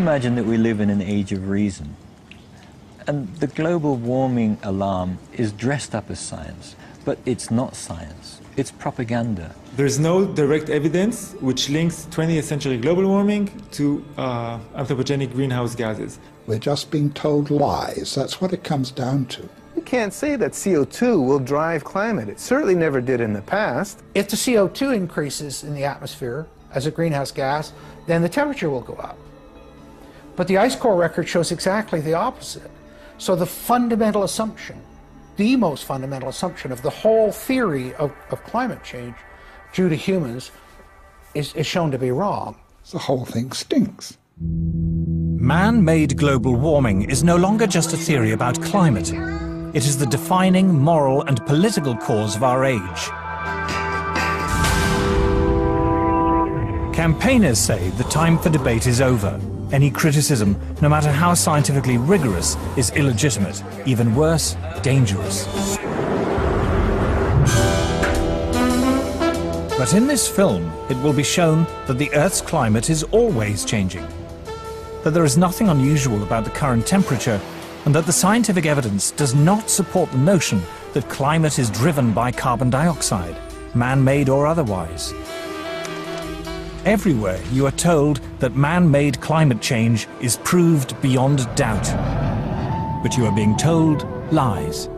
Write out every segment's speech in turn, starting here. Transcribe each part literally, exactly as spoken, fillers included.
imagine that we live in an age of reason, and the global warming alarm is dressed up as science, but it's not science, it's propaganda. There's no direct evidence which links twentieth century global warming to uh, anthropogenic greenhouse gases. We're just being told lies. That's what it comes down to. You can't say that C O two will drive climate. It certainly never did in the past. If the C O two increases in the atmosphere as a greenhouse gas, then the temperature will go up. But the ice core record shows exactly the opposite. So the fundamental assumption, the most fundamental assumption of the whole theory of, of climate change due to humans is, is shown to be wrong. The whole thing stinks. Man-made global warming is no longer just a theory about climate. It is the defining moral and political cause of our age. Campaigners say the time for debate is over. Any criticism, no matter how scientifically rigorous, is illegitimate, even worse, dangerous. But in this film, it will be shown that the Earth's climate is always changing, that there is nothing unusual about the current temperature, and that the scientific evidence does not support the notion that climate is driven by carbon dioxide, man-made or otherwise. Everywhere you are told that man-made climate change is proved beyond doubt, but you are being told lies.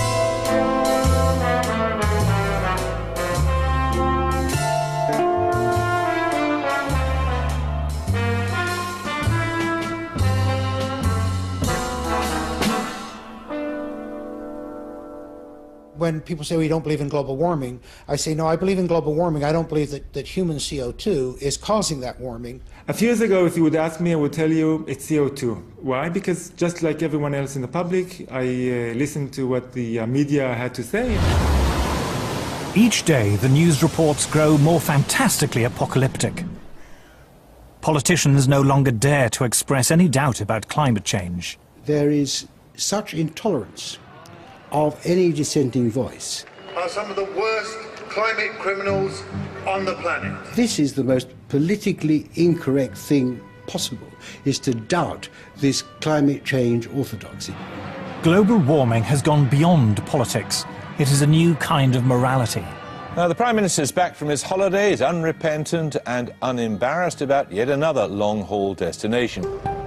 When people say, we don't believe in global warming, I say, no, I believe in global warming. I don't believe that, that human C O two is causing that warming. A few years ago, if you would ask me, I would tell you it's C O two. Why? Because just like everyone else in the public, I uh, listened to what the uh, media had to say. Each day, the news reports grow more fantastically apocalyptic. Politicians no longer dare to express any doubt about climate change. There is such intolerance of any dissenting voice. Are some of the worst climate criminals on the planet. This is the most politically incorrect thing possible, is to doubt this climate change orthodoxy. Global warming has gone beyond politics. It is a new kind of morality. Now, the Prime Minister's back from his holidays, unrepentant and unembarrassed about yet another long-haul destination.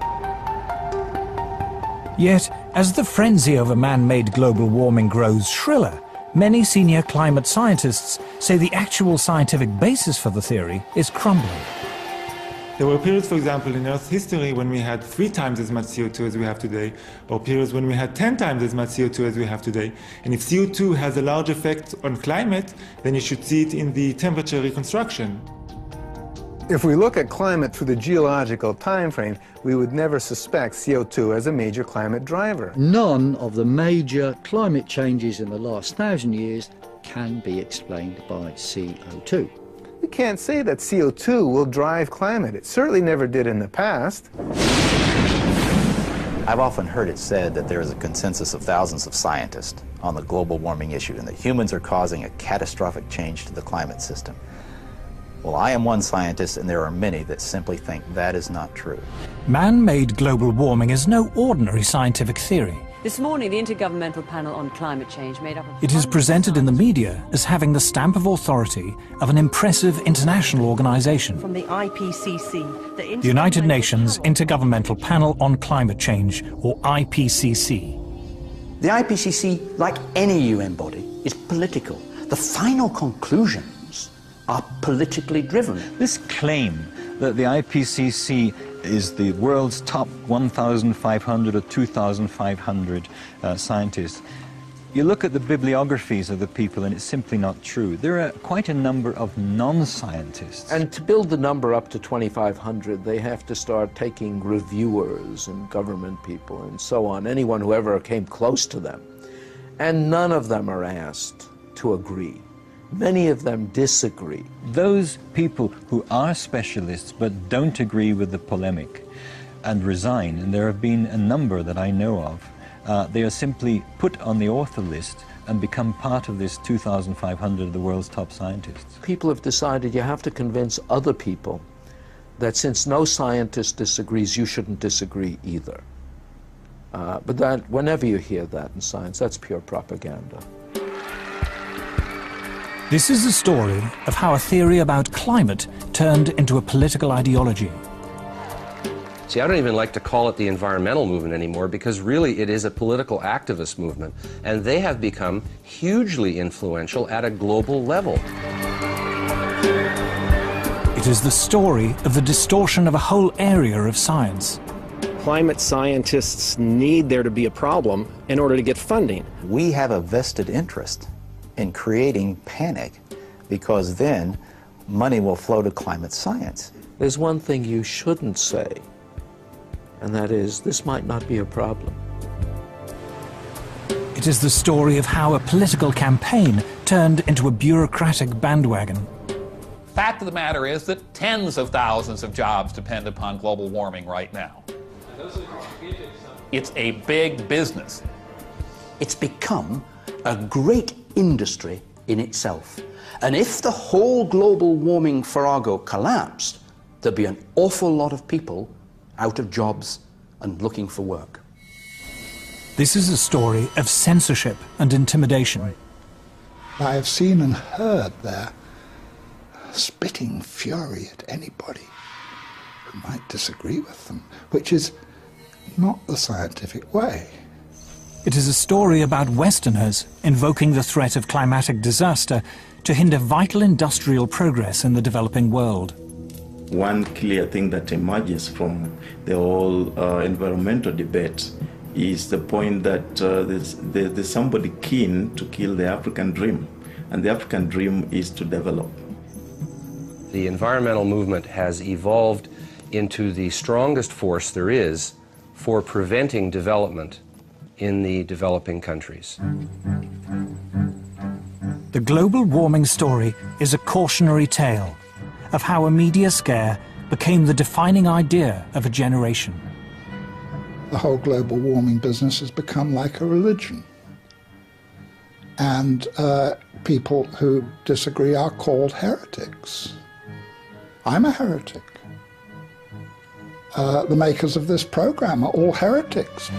Yet, as the frenzy over man-made global warming grows shriller, many senior climate scientists say the actual scientific basis for the theory is crumbling. There were periods, for example, in Earth's history when we had three times as much C O two as we have today, or periods when we had ten times as much C O two as we have today. And if C O two has a large effect on climate, then you should see it in the temperature reconstruction. If we look at climate through the geological time frame, we would never suspect C O two as a major climate driver. None of the major climate changes in the last thousand years can be explained by C O two. We can't say that C O two will drive climate. It certainly never did in the past. I've often heard it said that there is a consensus of thousands of scientists on the global warming issue and that humans are causing a catastrophic change to the climate system. Well, I am one scientist, and there are many that simply think that is not true. Man-made global warming is no ordinary scientific theory. This morning, the Intergovernmental Panel on Climate Change, made up of... It is presented in the media as having the stamp of authority of an impressive international organization. From the I P C C, the, the United Nations Intergovernmental Panel on Climate Change, or I P C C. The I P C C, like any U N body, is political. The final conclusion are politically driven. This claim that the I P C C is the world's top one thousand five hundred or two thousand five hundred uh, scientists, you look at the bibliographies of the people and it's simply not true. There are quite a number of non-scientists. And to build the number up to twenty-five hundred, they have to start taking reviewers and government people and so on, anyone who ever came close to them. And none of them are asked to agree. Many of them disagree. Those people who are specialists but don't agree with the polemic and resign, and there have been a number that I know of, uh, they are simply put on the author list and become part of this two thousand five hundred of the world's top scientists. People have decided you have to convince other people that since no scientist disagrees, you shouldn't disagree either. Uh, but that, whenever you hear that in science, that's pure propaganda. This is the story of how a theory about climate turned into a political ideology. See, I don't even like to call it the environmental movement anymore, because really it is a political activist movement, and they have become hugely influential at a global level. It is the story of the distortion of a whole area of science. Climate scientists need there to be a problem in order to get funding. We have a vested interest in creating panic, because then money will flow to climate science. There's one thing you shouldn't say, and that is, this might not be a problem. It is the story of how a political campaign turned into a bureaucratic bandwagon. Fact of the matter is that tens of thousands of jobs depend upon global warming right now. It's a big business. It's become a great industry in itself. And if the whole global warming farrago collapsed, there'd be an awful lot of people out of jobs and looking for work. This is a story of censorship and intimidation. I have seen and heard their spitting fury at anybody who might disagree with them, which is not the scientific way. It is a story about Westerners invoking the threat of climatic disaster to hinder vital industrial progress in the developing world. One clear thing that emerges from the whole uh, environmental debate is the point that uh, there's, there's somebody keen to kill the African dream, and the African dream is to develop. The environmental movement has evolved into the strongest force there is for preventing development in the developing countries. The global warming story is a cautionary tale of how a media scare became the defining idea of a generation. The whole global warming business has become like a religion. And uh, people who disagree are called heretics. I'm a heretic. Uh, the makers of this program are all heretics.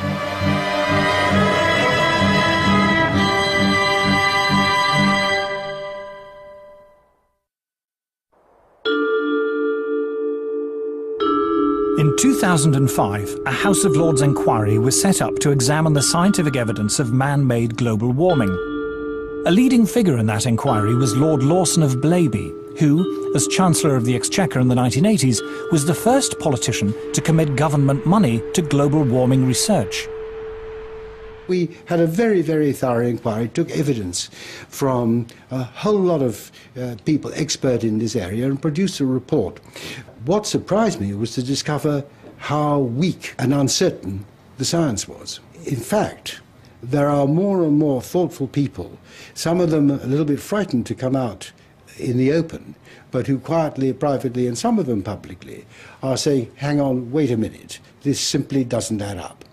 In two thousand five, a House of Lords inquiry was set up to examine the scientific evidence of man-made global warming. A leading figure in that inquiry was Lord Lawson of Blaby, who, as Chancellor of the Exchequer in the nineteen eighties, was the first politician to commit government money to global warming research. We had a very, very thorough inquiry, took evidence from a whole lot of uh, people expert in this area and produced a report. What surprised me was to discover how weak and uncertain the science was. In fact, there are more and more thoughtful people, some of them a little bit frightened to come out in the open, but who quietly, privately, and some of them publicly, are saying, hang on, wait a minute, this simply doesn't add up.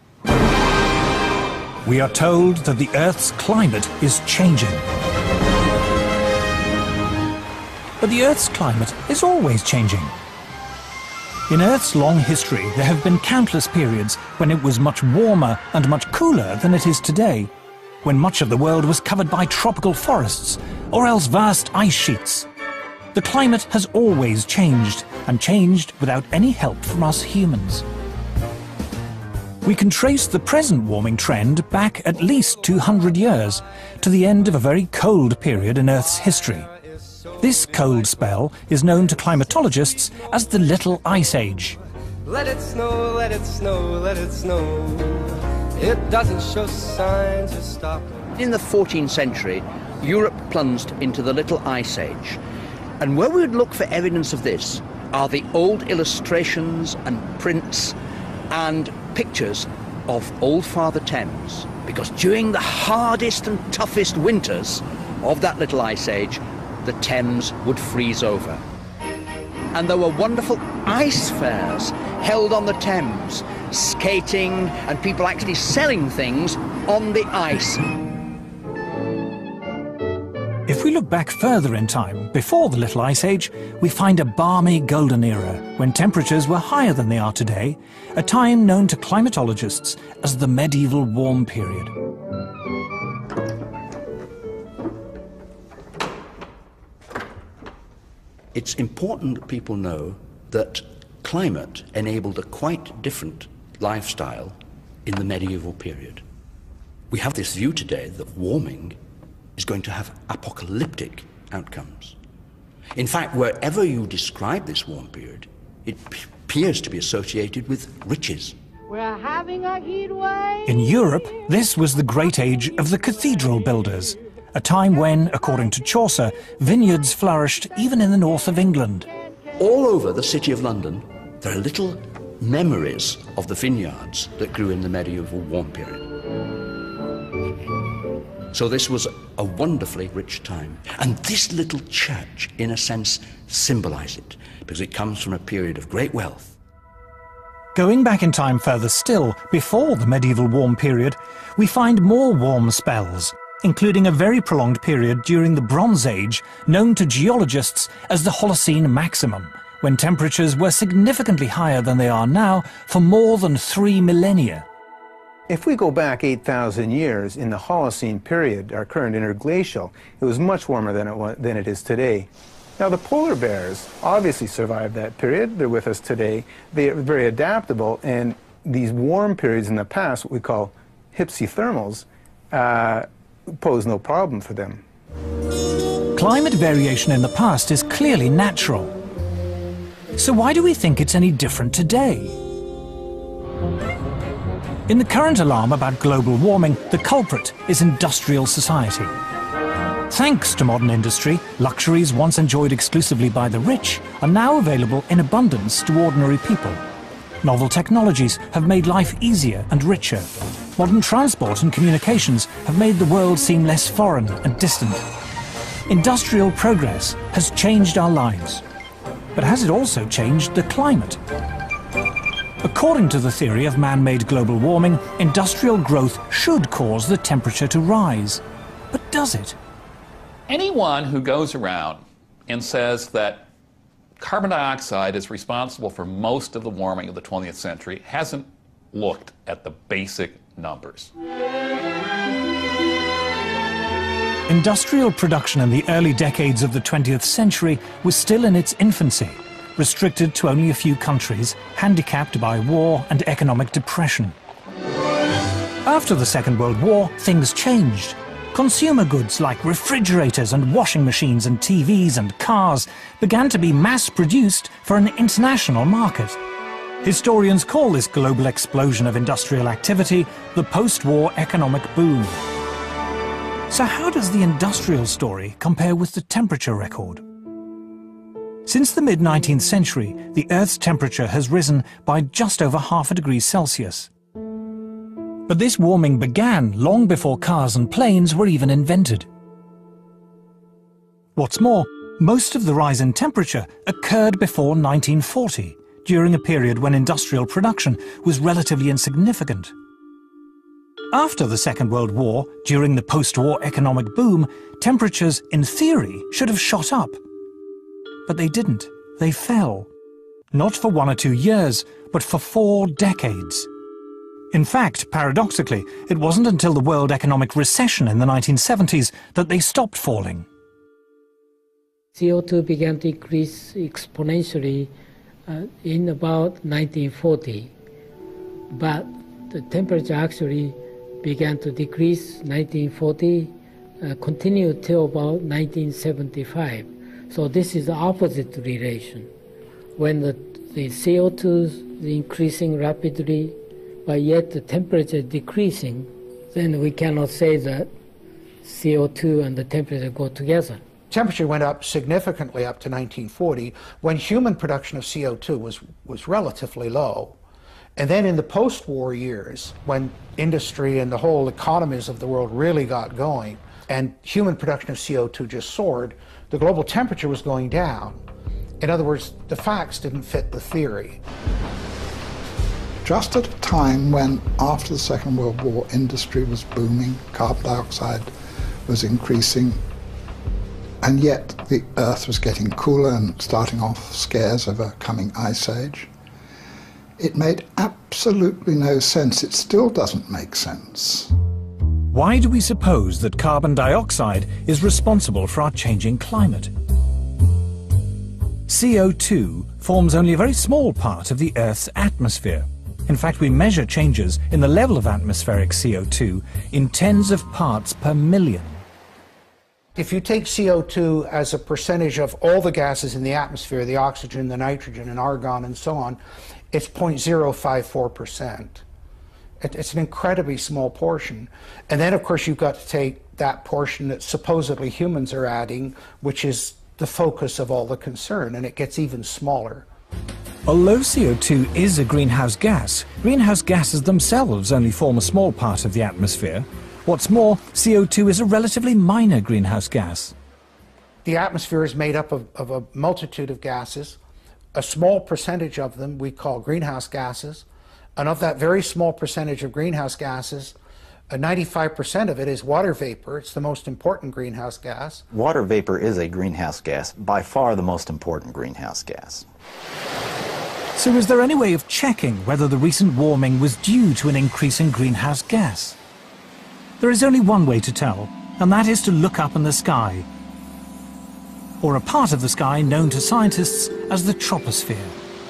We are told that the Earth's climate is changing. But the Earth's climate is always changing. In Earth's long history, there have been countless periods when it was much warmer and much cooler than it is today, when much of the world was covered by tropical forests, or else vast ice sheets. The climate has always changed, and changed without any help from us humans. We can trace the present warming trend back at least two hundred years, to the end of a very cold period in Earth's history. This cold spell is known to climatologists as the Little Ice Age. Let it snow, let it snow, let it snow. It doesn't show signs of stopping. In the fourteenth century, Europe plunged into the Little Ice Age. And where we would look for evidence of this are the old illustrations and prints and pictures of Old Father Thames. Because during the hardest and toughest winters of that Little Ice Age, the Thames would freeze over. And there were wonderful ice fairs held on the Thames, skating and people actually selling things on the ice. If If we look back further in time, before the Little Ice Age, we find a balmy golden era when temperatures were higher than they are today, a time known to climatologists as the medieval warm period. It's important that people know that climate enabled a quite different lifestyle in the medieval period. We have this view today that warming is going to have apocalyptic outcomes. In fact, wherever you describe this warm period, it appears to be associated with riches. We're having a heat wave. In Europe, this was the great age of the cathedral builders, a time when, according to Chaucer, vineyards flourished even in the north of England. All over the city of London, there are little memories of the vineyards that grew in the medieval warm period. So this was a wonderfully rich time. And this little church, in a sense, symbolizes it, because it comes from a period of great wealth. Going back in time further still, before the medieval warm period, we find more warm spells, including a very prolonged period during the Bronze Age, known to geologists as the Holocene maximum, when temperatures were significantly higher than they are now for more than three millennia. If we go back eight thousand years, in the Holocene period, our current interglacial, it was much warmer than it, was, than it is today. Now, the polar bears obviously survived that period. They're with us today. They are very adaptable, and these warm periods in the past, what we call hypsithermals, uh, pose no problem for them. Climate variation in the past is clearly natural. So why do we think it's any different today? In the current alarm about global warming, the culprit is industrial society. Thanks to modern industry, luxuries once enjoyed exclusively by the rich are now available in abundance to ordinary people. Novel technologies have made life easier and richer. Modern transport and communications have made the world seem less foreign and distant. Industrial progress has changed our lives. But has it also changed the climate? According to the theory of man-made global warming, industrial growth should cause the temperature to rise. But does it? Anyone who goes around and says that carbon dioxide is responsible for most of the warming of the twentieth century hasn't looked at the basic numbers. Industrial production in the early decades of the twentieth century was still in its infancy, restricted to only a few countries, handicapped by war and economic depression. After the Second World War, things changed. Consumer goods like refrigerators and washing machines and T Vs and cars began to be mass-produced for an international market. Historians call this global explosion of industrial activity the post-war economic boom. So how does the industrial story compare with the temperature record? Since the mid nineteenth century, the Earth's temperature has risen by just over half a degree Celsius. But this warming began long before cars and planes were even invented. What's more, most of the rise in temperature occurred before nineteen forty, during a period when industrial production was relatively insignificant. After the Second World War, during the post-war economic boom, temperatures, in theory, should have shot up. But they didn't. They fell. Not for one or two years, but for four decades. In fact, paradoxically, it wasn't until the world economic recession in the nineteen seventies that they stopped falling. C O two began to increase exponentially uh, in about nineteen forty, but the temperature actually began to decrease nineteen forty, uh, continued till about nineteen seventy-five. So this is the opposite relation. When the, the C O two is increasing rapidly, but yet the temperature is decreasing, then we cannot say that C O two and the temperature go together. Temperature went up significantly up to nineteen forty, when human production of C O two was, was relatively low. And then in the post-war years, when industry and the whole economies of the world really got going, and human production of C O two just soared, the global temperature was going down. In other words, the facts didn't fit the theory. Just at a time when, after the Second World War, industry was booming, carbon dioxide was increasing, and yet the Earth was getting cooler and starting off scares of a coming ice age. It made absolutely no sense. It still doesn't make sense. Why do we suppose that carbon dioxide is responsible for our changing climate? C O two forms only a very small part of the Earth's atmosphere. In fact, we measure changes in the level of atmospheric C O two in tens of parts per million. If you take C O two as a percentage of all the gases in the atmosphere, the oxygen, the nitrogen, and argon, and so on, it's zero point zero five four percent. It, it's an incredibly small portion. And then, of course, you've got to take that portion that supposedly humans are adding, which is the focus of all the concern, and it gets even smaller. Although C O two is a greenhouse gas, greenhouse gases themselves only form a small part of the atmosphere. What's more, C O two is a relatively minor greenhouse gas. The atmosphere is made up of, of a multitude of gases. A small percentage of them we call greenhouse gases. And of that very small percentage of greenhouse gases, ninety-five percent of it is water vapor. It's the most important greenhouse gas. Water vapor is a greenhouse gas, by far the most important greenhouse gas. So is there any way of checking whether the recent warming was due to an increase in greenhouse gas? There is only one way to tell, and that is to look up in the sky, or a part of the sky known to scientists as the troposphere.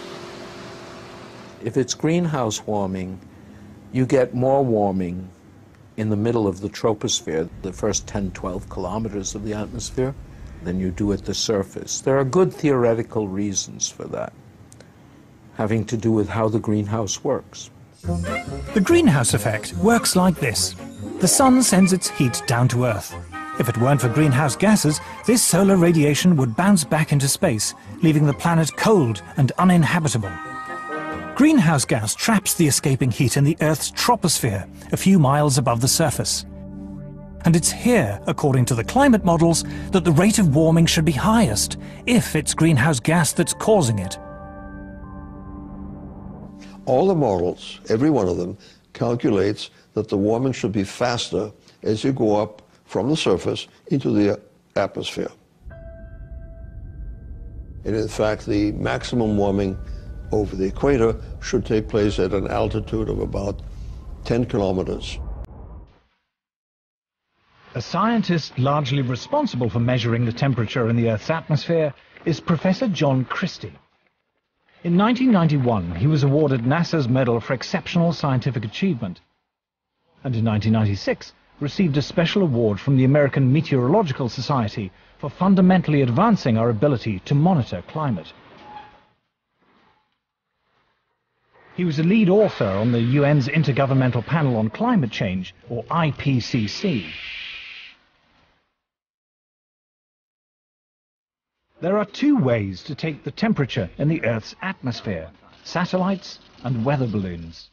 If it's greenhouse warming, you get more warming in the middle of the troposphere, the first ten, twelve kilometers of the atmosphere, than you do at the surface. There are good theoretical reasons for that, having to do with how the greenhouse works. The greenhouse effect works like this. The sun sends its heat down to Earth. If it weren't for greenhouse gases, this solar radiation would bounce back into space, leaving the planet cold and uninhabitable. Greenhouse gas traps the escaping heat in the Earth's troposphere, a few miles above the surface. And it's here, according to the climate models, that the rate of warming should be highest, if it's greenhouse gas that's causing it. All the models, every one of them, calculates that the warming should be faster as you go up from the surface into the atmosphere. And in fact, the maximum warming over the equator should take place at an altitude of about ten kilometers. A scientist largely responsible for measuring the temperature in the Earth's atmosphere is Professor John Christie. In nineteen ninety-one, he was awarded NASA's Medal for Exceptional Scientific Achievement, and in nineteen ninety-six received a special award from the American Meteorological Society for fundamentally advancing our ability to monitor climate. He was a lead author on the U N's Intergovernmental Panel on Climate Change, or I P C C. There are two ways to take the temperature in the Earth's atmosphere: satellites and weather balloons.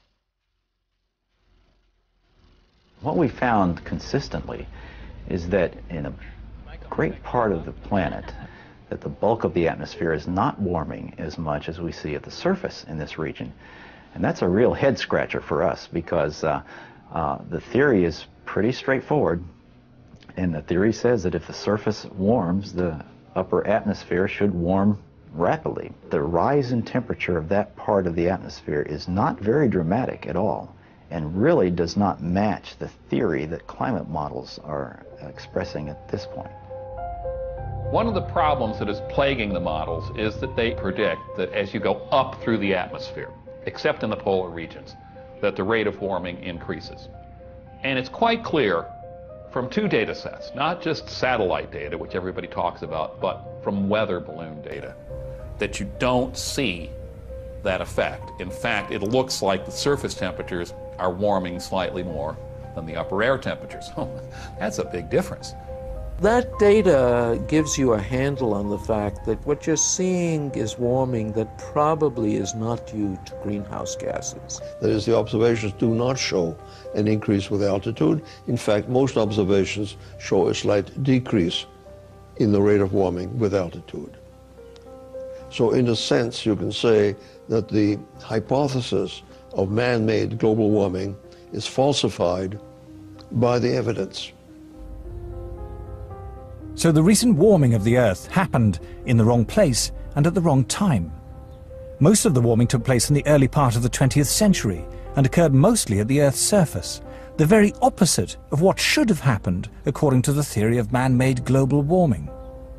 What we found consistently is that in a great part of the planet, that the bulk of the atmosphere is not warming as much as we see at the surface in this region. And that's a real head scratcher for us, because uh, uh, the theory is pretty straightforward. And the theory says that if the surface warms, the upper atmosphere should warm rapidly. The rise in temperature of that part of the atmosphere is not very dramatic at all, and really does not match the theory that climate models are expressing at this point. One of the problems that is plaguing the models is that they predict that as you go up through the atmosphere, except in the polar regions, that the rate of warming increases. And it's quite clear from two data sets, not just satellite data, which everybody talks about, but from weather balloon data, that you don't see that effect. In fact, it looks like the surface temperatures are warming slightly more than the upper air temperatures. That's a big difference. That data gives you a handle on the fact that what you're seeing is warming that probably is not due to greenhouse gases. That is, the observations do not show an increase with altitude. In fact, most observations show a slight decrease in the rate of warming with altitude. So in a sense, you can say that the hypothesis of man-made global warming is falsified by the evidence. So the recent warming of the Earth happened in the wrong place and at the wrong time. Most of the warming took place in the early part of the twentieth century and occurred mostly at the Earth's surface, the very opposite of what should have happened according to the theory of man-made global warming.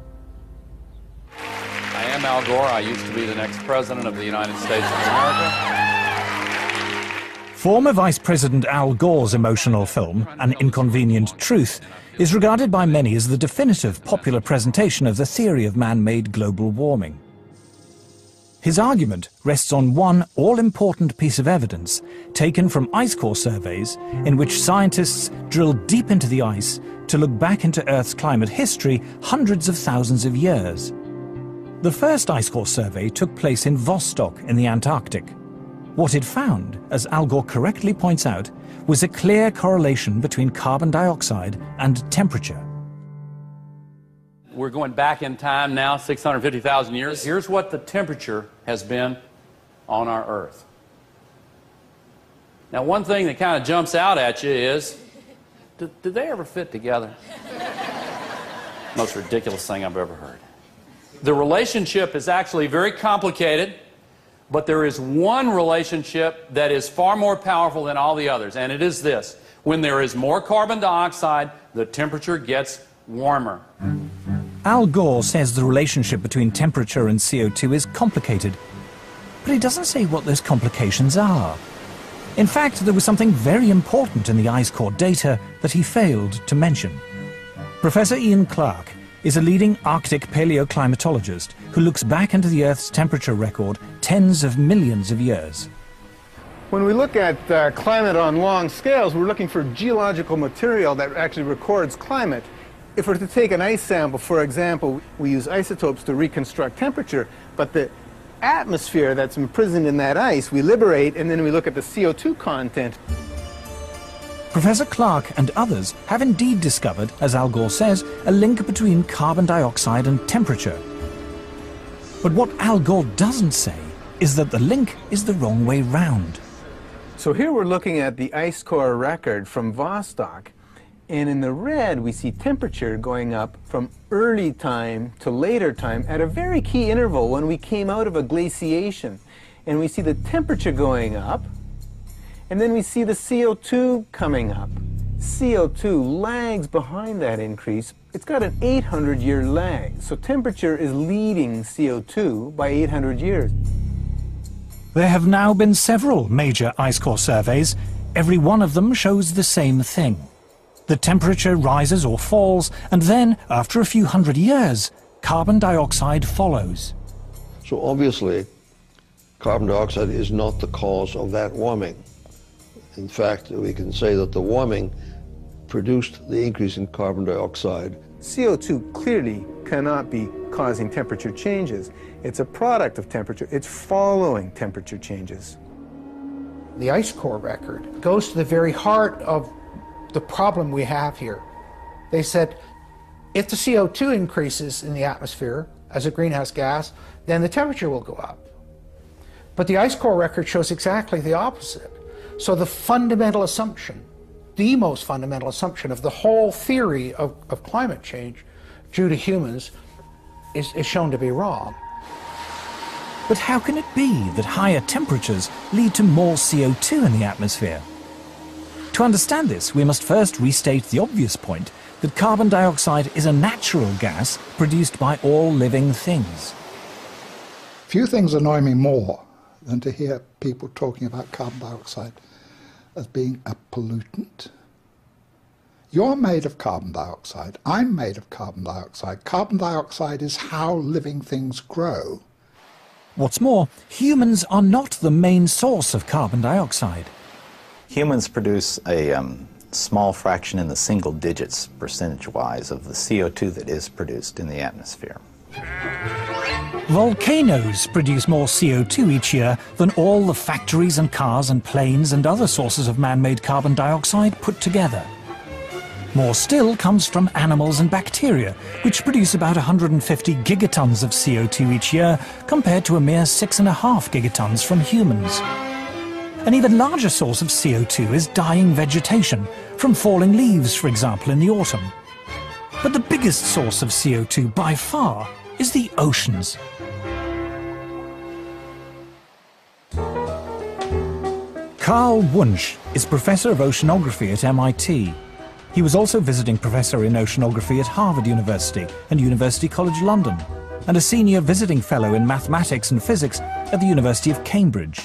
I am Al Gore. I used to be the next president of the United States of America. Former Vice President Al Gore's emotional film, An Inconvenient Truth, is regarded by many as the definitive popular presentation of the theory of man-made global warming. His argument rests on one all-important piece of evidence taken from ice core surveys in which scientists drill deep into the ice to look back into Earth's climate history hundreds of thousands of years. The first ice core survey took place in Vostok in the Antarctic. What it found, as Al Gore correctly points out, was a clear correlation between carbon dioxide and temperature. We're going back in time now, six hundred fifty thousand years. Here's what the temperature has been on our Earth. Now, one thing that kind of jumps out at you is, did, did they ever fit together? Most ridiculous thing I've ever heard. The relationship is actually very complicated, but there is one relationship that is far more powerful than all the others, and it is this. When there is more carbon dioxide, the temperature gets warmer. Al Gore says the relationship between temperature and C O two is complicated, but he doesn't say what those complications are. In fact, there was something very important in the ice core data that he failed to mention. Professor Ian Clark is a leading Arctic paleoclimatologist who looks back into the Earth's temperature record tens of millions of years. When we look at uh, climate on long scales, we're looking for geological material that actually records climate. If we're to take an ice sample, for example, we use isotopes to reconstruct temperature, but the atmosphere that's imprisoned in that ice, we liberate, and then we look at the C O two content. Professor Clark and others have indeed discovered, as Al Gore says, a link between carbon dioxide and temperature. But what Al Gore doesn't say is that the link is the wrong way round. So here we're looking at the ice core record from Vostok, and in the red we see temperature going up from early time to later time at a very key interval when we came out of a glaciation. And we see the temperature going up, and then we see the C O two coming up. C O two lags behind that increase. It's got an eight hundred year lag, so temperature is leading C O two by eight hundred years. There have now been several major ice core surveys. Every one of them shows the same thing. The temperature rises or falls, and then, after a few hundred years, carbon dioxide follows. So obviously, carbon dioxide is not the cause of that warming. In fact, we can say that the warming produced the increase in carbon dioxide. C O two clearly cannot be causing temperature changes. It's a product of temperature. It's following temperature changes. The ice core record goes to the very heart of the problem we have here. They said, if the C O two increases in the atmosphere as a greenhouse gas, then the temperature will go up. But the ice core record shows exactly the opposite. So the fundamental assumption, the most fundamental assumption of the whole theory of, of climate change due to humans is, is shown to be wrong. But how can it be that higher temperatures lead to more C O two in the atmosphere? To understand this, we must first restate the obvious point that carbon dioxide is a natural gas produced by all living things. Few things annoy me more than to hear people talking about carbon dioxide as being a pollutant. You're made of carbon dioxide. I'm made of carbon dioxide. Carbon dioxide is how living things grow. What's more, humans are not the main source of carbon dioxide. Humans produce a um, small fraction in the single digits percentage-wise of the C O two that is produced in the atmosphere. Volcanoes produce more C O two each year than all the factories and cars and planes and other sources of man-made carbon dioxide put together. More still comes from animals and bacteria, which produce about one hundred fifty gigatons of C O two each year, compared to a mere six and a half gigatons from humans. An even larger source of C O two is dying vegetation, from falling leaves, for example, in the autumn. But the biggest source of C O two by far is the oceans. Carl Wunsch is Professor of Oceanography at M I T. He was also visiting Professor in Oceanography at Harvard University and University College London, and a Senior Visiting Fellow in Mathematics and Physics at the University of Cambridge.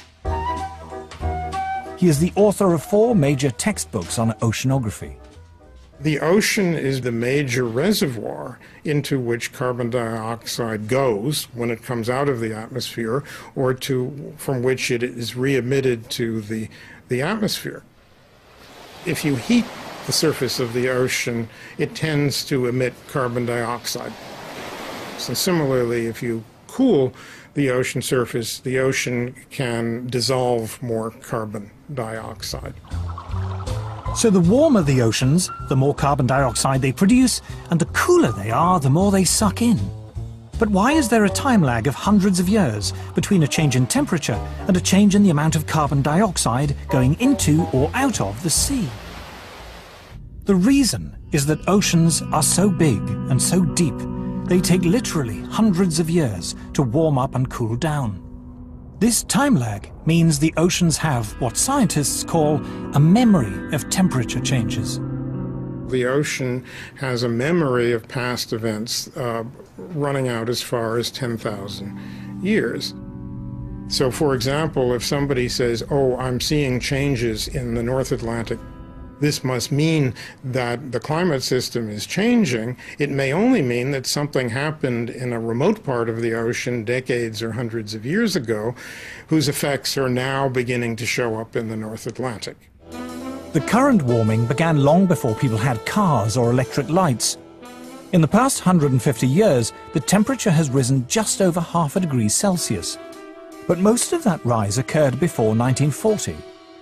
He is the author of four major textbooks on oceanography. The ocean is the major reservoir into which carbon dioxide goes when it comes out of the atmosphere, or to, from which it is re-emitted to the, the atmosphere. If you heat the surface of the ocean, it tends to emit carbon dioxide. So similarly, if you cool the ocean surface, the ocean can dissolve more carbon dioxide. So the warmer the oceans, the more carbon dioxide they produce, and the cooler they are, the more they suck in. But why is there a time lag of hundreds of years between a change in temperature and a change in the amount of carbon dioxide going into or out of the sea? The reason is that oceans are so big and so deep, they take literally hundreds of years to warm up and cool down. This time lag means the oceans have what scientists call a memory of temperature changes. The ocean has a memory of past events uh, running out as far as ten thousand years. So, for example, if somebody says, oh, I'm seeing changes in the North Atlantic, this must mean that the climate system is changing. It may only mean that something happened in a remote part of the ocean decades or hundreds of years ago, whose effects are now beginning to show up in the North Atlantic. The current warming began long before people had cars or electric lights. In the past one hundred fifty years, the temperature has risen just over half a degree Celsius. But most of that rise occurred before nineteen forty.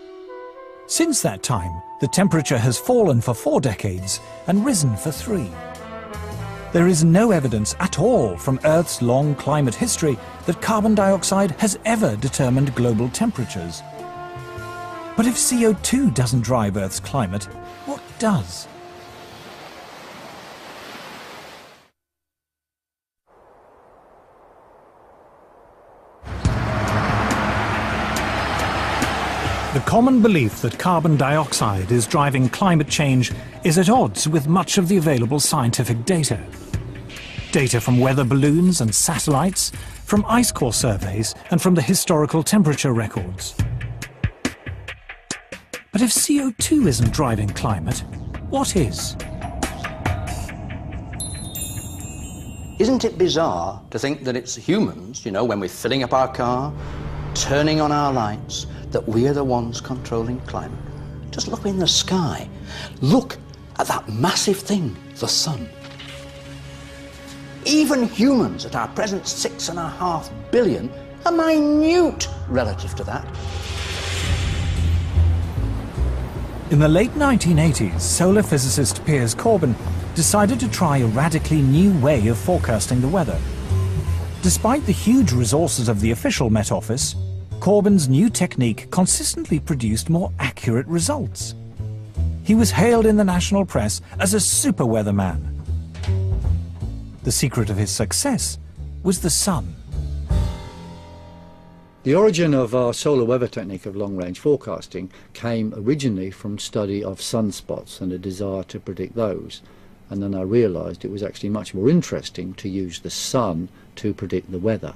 Since that time, the temperature has fallen for four decades and risen for three. There is no evidence at all from Earth's long climate history that carbon dioxide has ever determined global temperatures. But if C O two doesn't drive Earth's climate, what does? The common belief that carbon dioxide is driving climate change is at odds with much of the available scientific data. Data from weather balloons and satellites, from ice core surveys, and from the historical temperature records. But if C O two isn't driving climate, what is? Isn't it bizarre to think that it's humans, you know, when we're filling up our car, turning on our lights, that we are the ones controlling climate? Just look in the sky. Look at that massive thing, the sun. Even humans at our present six and a half billion are minute relative to that. In the late nineteen eighties, solar physicist Piers Corbyn decided to try a radically new way of forecasting the weather. Despite the huge resources of the official Met Office, Corbyn's new technique consistently produced more accurate results. He was hailed in the national press as a super weatherman. The secret of his success was the sun. The origin of our solar weather technique of long-range forecasting came originally from study of sunspots and a desire to predict those. And then I realised it was actually much more interesting to use the sun to predict the weather.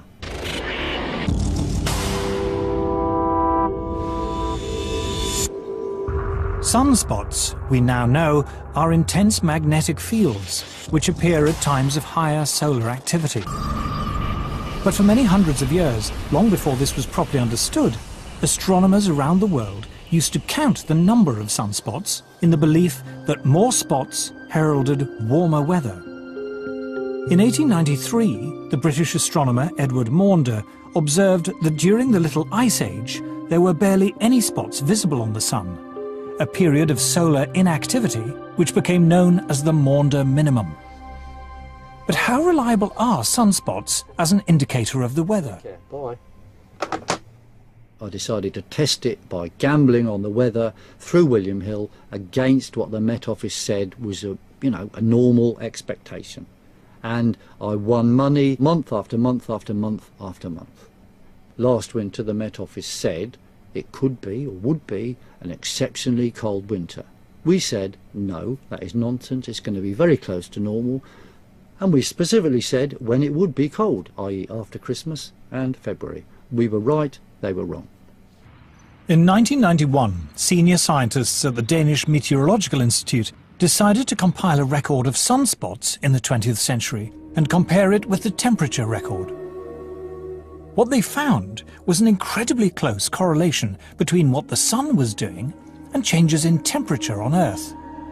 Sunspots, we now know, are intense magnetic fields which appear at times of higher solar activity. But for many hundreds of years, long before this was properly understood, astronomers around the world used to count the number of sunspots in the belief that more spots heralded warmer weather. In eighteen ninety-three, the British astronomer Edward Maunder observed that during the Little Ice Age, there were barely any spots visible on the sun, a period of solar inactivity which became known as the Maunder minimum. But how reliable are sunspots as an indicator of the weather? Okay, boy. I decided to test it by gambling on the weather through William Hill against what the Met Office said was a, you know, a normal expectation. And I won money month after month after month after month. Last winter the Met Office said it could be or would be an exceptionally cold winter. We said, no, that is nonsense, it's going to be very close to normal. And we specifically said when it would be cold, that is after Christmas and February. We were right, they were wrong. In nineteen ninety-one, senior scientists at the Danish Meteorological Institute decided to compile a record of sunspots in the twentieth century and compare it with the temperature record. What they found was an incredibly close correlation between what the sun was doing and changes in temperature on Earth.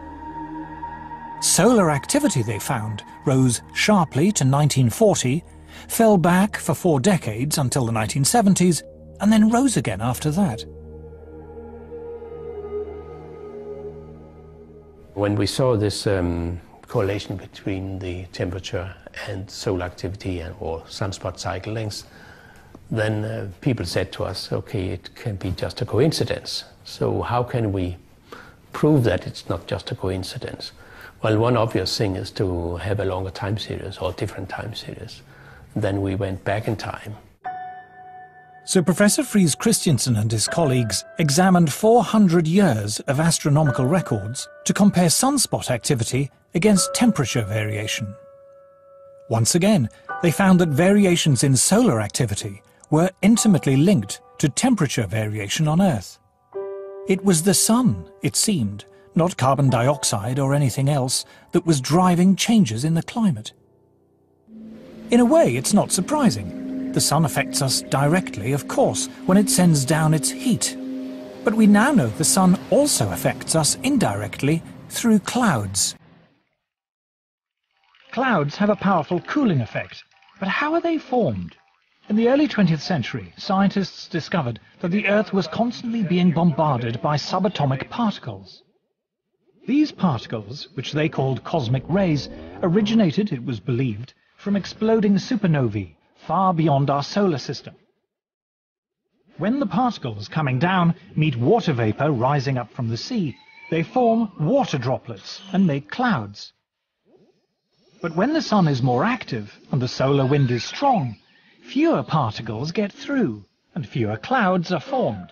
Solar activity, they found, rose sharply to nineteen forty, fell back for four decades until the nineteen seventies, and then rose again after that. When we saw this um, correlation between the temperature and solar activity and, or sunspot cycle lengths, then uh, people said to us, okay, it can be just a coincidence. So how can we prove that it's not just a coincidence? Well, one obvious thing is to have a longer time series or different time series. Then we went back in time. So Professor Friis Christiansen and his colleagues examined four hundred years of astronomical records to compare sunspot activity against temperature variation. Once again, they found that variations in solar activity were intimately linked to temperature variation on Earth. It was the sun, it seemed, not carbon dioxide or anything else, that was driving changes in the climate. In a way, it's not surprising. The sun affects us directly, of course, when it sends down its heat. But we now know the sun also affects us indirectly through clouds. Clouds have a powerful cooling effect, but how are they formed? In the early twentieth century, scientists discovered that the Earth was constantly being bombarded by subatomic particles. These particles, which they called cosmic rays, originated, it was believed, from exploding supernovae far beyond our solar system. When the particles coming down meet water vapor rising up from the sea, they form water droplets and make clouds. But when the sun is more active and the solar wind is strong, fewer particles get through and fewer clouds are formed.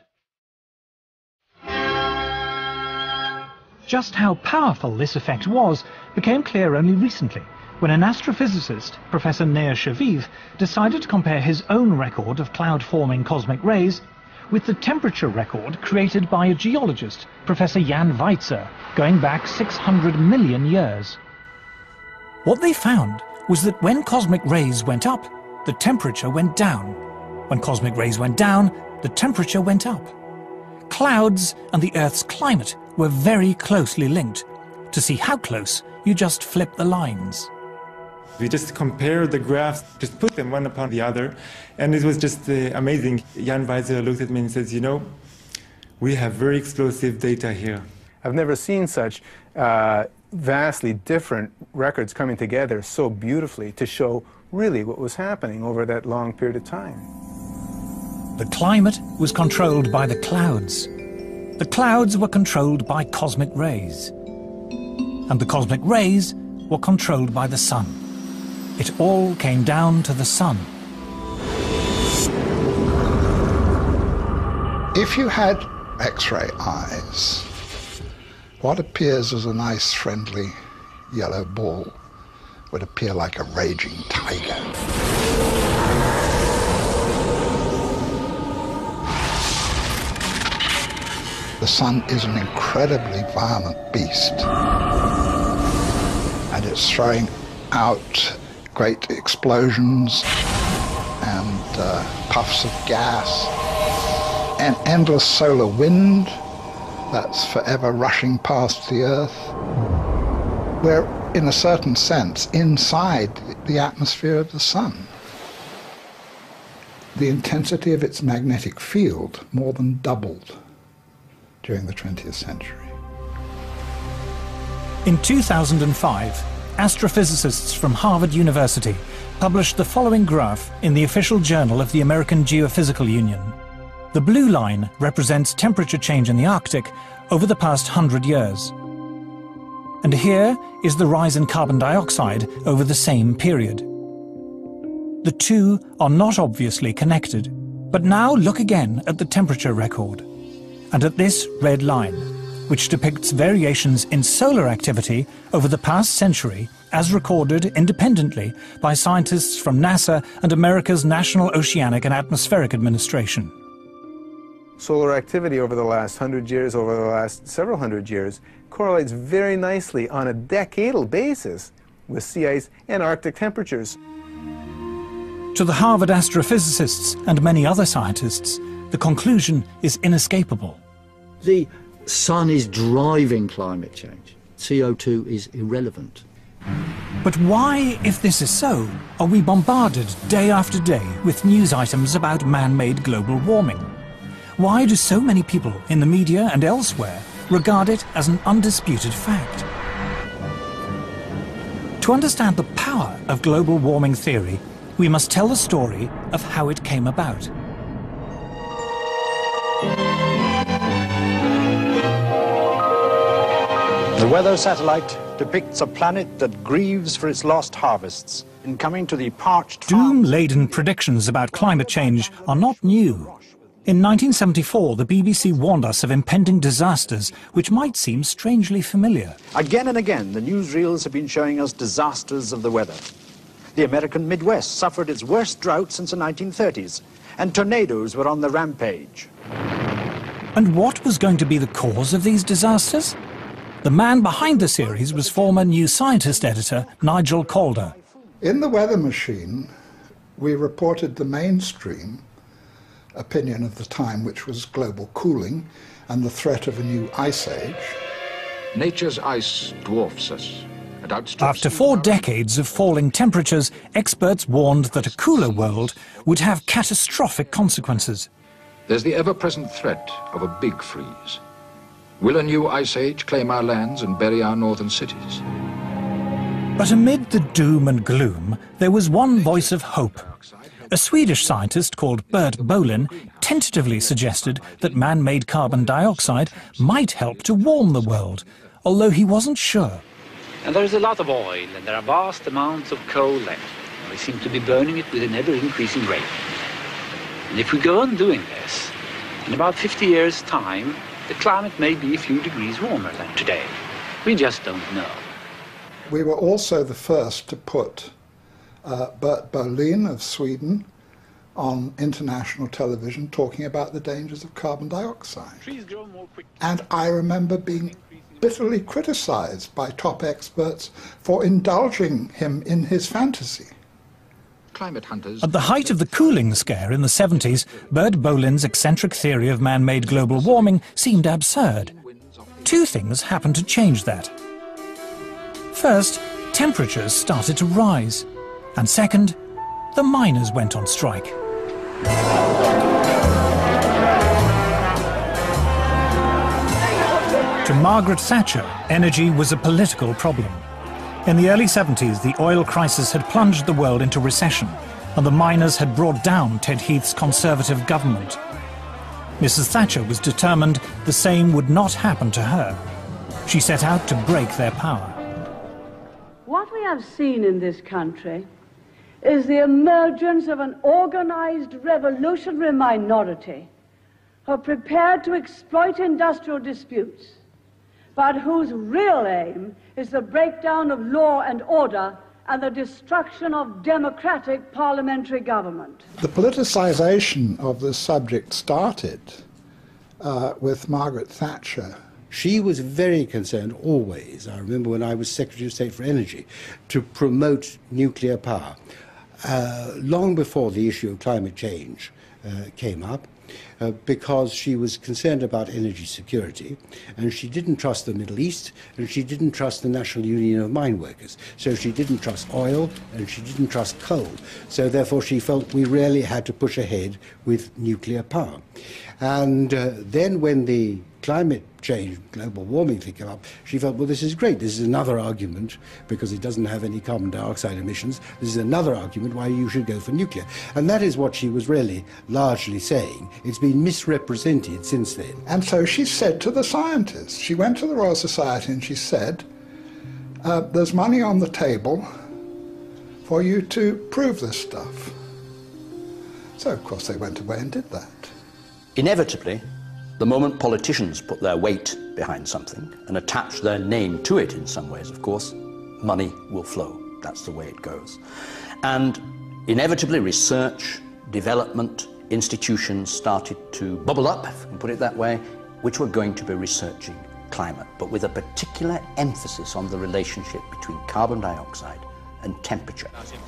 Just how powerful this effect was became clear only recently, when an astrophysicist, Professor Neir Shaviv, decided to compare his own record of cloud-forming cosmic rays with the temperature record created by a geologist, Professor Jan Weitzer, going back six hundred million years. What they found was that when cosmic rays went up, the temperature went down. When cosmic rays went down, the temperature went up. Clouds and the Earth's climate were very closely linked. To see how close, you just flip the lines. We just compared the graphs, just put them one upon the other, and it was just uh, amazing. Jan Weitzer looked at me and says, you know, we have very explosive data here. I've never seen such uh, vastly different records coming together so beautifully to show really what was happening over that long period of time. The climate was controlled by the clouds. The clouds were controlled by cosmic rays. And the cosmic rays were controlled by the sun. It all came down to the sun. If you had X-ray eyes, what appears as a nice, friendly yellow ball would appear like a raging tiger. The sun is an incredibly violent beast, and it's throwing out great explosions and uh, puffs of gas, an endless solar wind that's forever rushing past the Earth. We're, in a certain sense, inside the atmosphere of the sun. The intensity of its magnetic field more than doubled during the twentieth century. In two thousand five, astrophysicists from Harvard University published the following graph in the official journal of the American Geophysical Union. The blue line represents temperature change in the Arctic over the past hundred years. And here is the rise in carbon dioxide over the same period. The two are not obviously connected. But now look again at the temperature record, and at this red line, which depicts variations in solar activity over the past century as recorded independently by scientists from NASA and America's National Oceanic and Atmospheric Administration. Solar activity over the last hundred years, over the last several hundred years, correlates very nicely on a decadal basis with sea ice and Arctic temperatures. To the Harvard astrophysicists and many other scientists, the conclusion is inescapable. The sun is driving climate change. C O two is irrelevant. But why, if this is so, are we bombarded day after day with news items about man-made global warming? Why do so many people in the media and elsewhere regard it as an undisputed fact? To understand the power of global warming theory, we must tell the story of how it came about. The weather satellite depicts a planet that grieves for its lost harvests in coming to the parched... Doom-laden predictions about climate change are not new. In nineteen seventy-four, the B B C warned us of impending disasters which might seem strangely familiar. Again and again, the newsreels have been showing us disasters of the weather. The American Midwest suffered its worst drought since the nineteen thirties, and tornadoes were on the rampage. And what was going to be the cause of these disasters? The man behind the series was former New Scientist editor Nigel Calder. In the Weather Machine, we reported the mainstream opinion of the time, which was global cooling and the threat of a new ice age. Nature's ice dwarfs us. After four decades of falling temperatures, experts warned that a cooler world would have catastrophic consequences. There's the ever-present threat of a big freeze. Will a new ice age claim our lands and bury our northern cities? But amid the doom and gloom, there was one voice of hope. A Swedish scientist called Bert Bolin tentatively suggested that man-made carbon dioxide might help to warm the world, although he wasn't sure. And there is a lot of oil, and there are vast amounts of coal left. We seem to be burning it with an ever-increasing rate. And if we go on doing this, in about fifty years' time, the climate may be a few degrees warmer than today. We just don't know. We were also the first to put uh, Bert Bolin of Sweden on international television talking about the dangers of carbon dioxide. And I remember being bitterly criticized by top experts for indulging him in his fantasy. Climate hunters... At the height of the cooling scare in the seventies, Bert Bolin's eccentric theory of man-made global warming seemed absurd. Two things happened to change that. First, temperatures started to rise. And second, the miners went on strike. To Margaret Thatcher, energy was a political problem. In the early seventies, the oil crisis had plunged the world into recession, and the miners had brought down Ted Heath's Conservative government. Missus Thatcher was determined the same would not happen to her. She set out to break their power. What we have seen in this country is the emergence of an organized revolutionary minority who are prepared to exploit industrial disputes, but whose real aim is the breakdown of law and order and the destruction of democratic parliamentary government. The politicization of this subject started uh, with Margaret Thatcher. She was very concerned always, I remember when I was Secretary of State for Energy, to promote nuclear power. Uh, long before the issue of climate change uh, came up, uh, because she was concerned about energy security, and she didn't trust the Middle East, and she didn't trust the National Union of Mine Workers. So she didn't trust oil, and she didn't trust coal. So therefore she felt we really had to push ahead with nuclear power. And uh, then when the climate change, global warming thing came up, she felt, well, this is great. This is another argument, because it doesn't have any carbon dioxide emissions. This is another argument why you should go for nuclear. And that is what she was really largely saying. It's been misrepresented since then. And so she said to the scientists, she went to the Royal Society and she said, uh, there's money on the table for you to prove this stuff. So, of course, they went away and did that. Inevitably, the moment politicians put their weight behind something and attach their name to it in some ways, of course, money will flow. That's the way it goes. And inevitably, research, development, institutions started to bubble up, if we can put it that way, which were going to be researching climate, but with a particular emphasis on the relationship between carbon dioxide and temperature.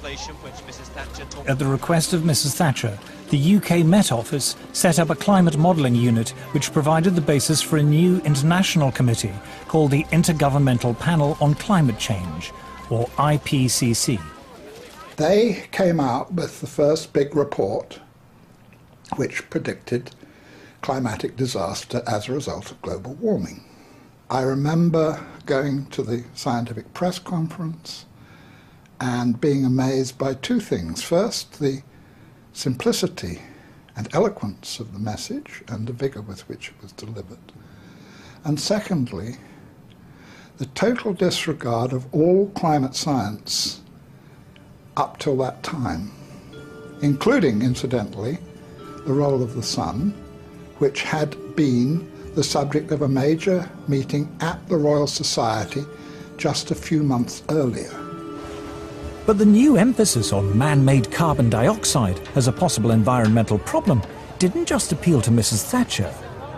At the request of Missus Thatcher, the U K Met Office set up a climate modelling unit which provided the basis for a new international committee called the Intergovernmental Panel on Climate Change, or I P C C. They came out with the first big report which predicted climatic disaster as a result of global warming. I remember going to the scientific press conference and being amazed by two things. First, the simplicity and eloquence of the message and the vigour with which it was delivered. And secondly, the total disregard of all climate science up till that time, including, incidentally, the role of the sun, which had been the subject of a major meeting at the Royal Society just a few months earlier. But the new emphasis on man-made carbon dioxide as a possible environmental problem didn't just appeal to Missus Thatcher.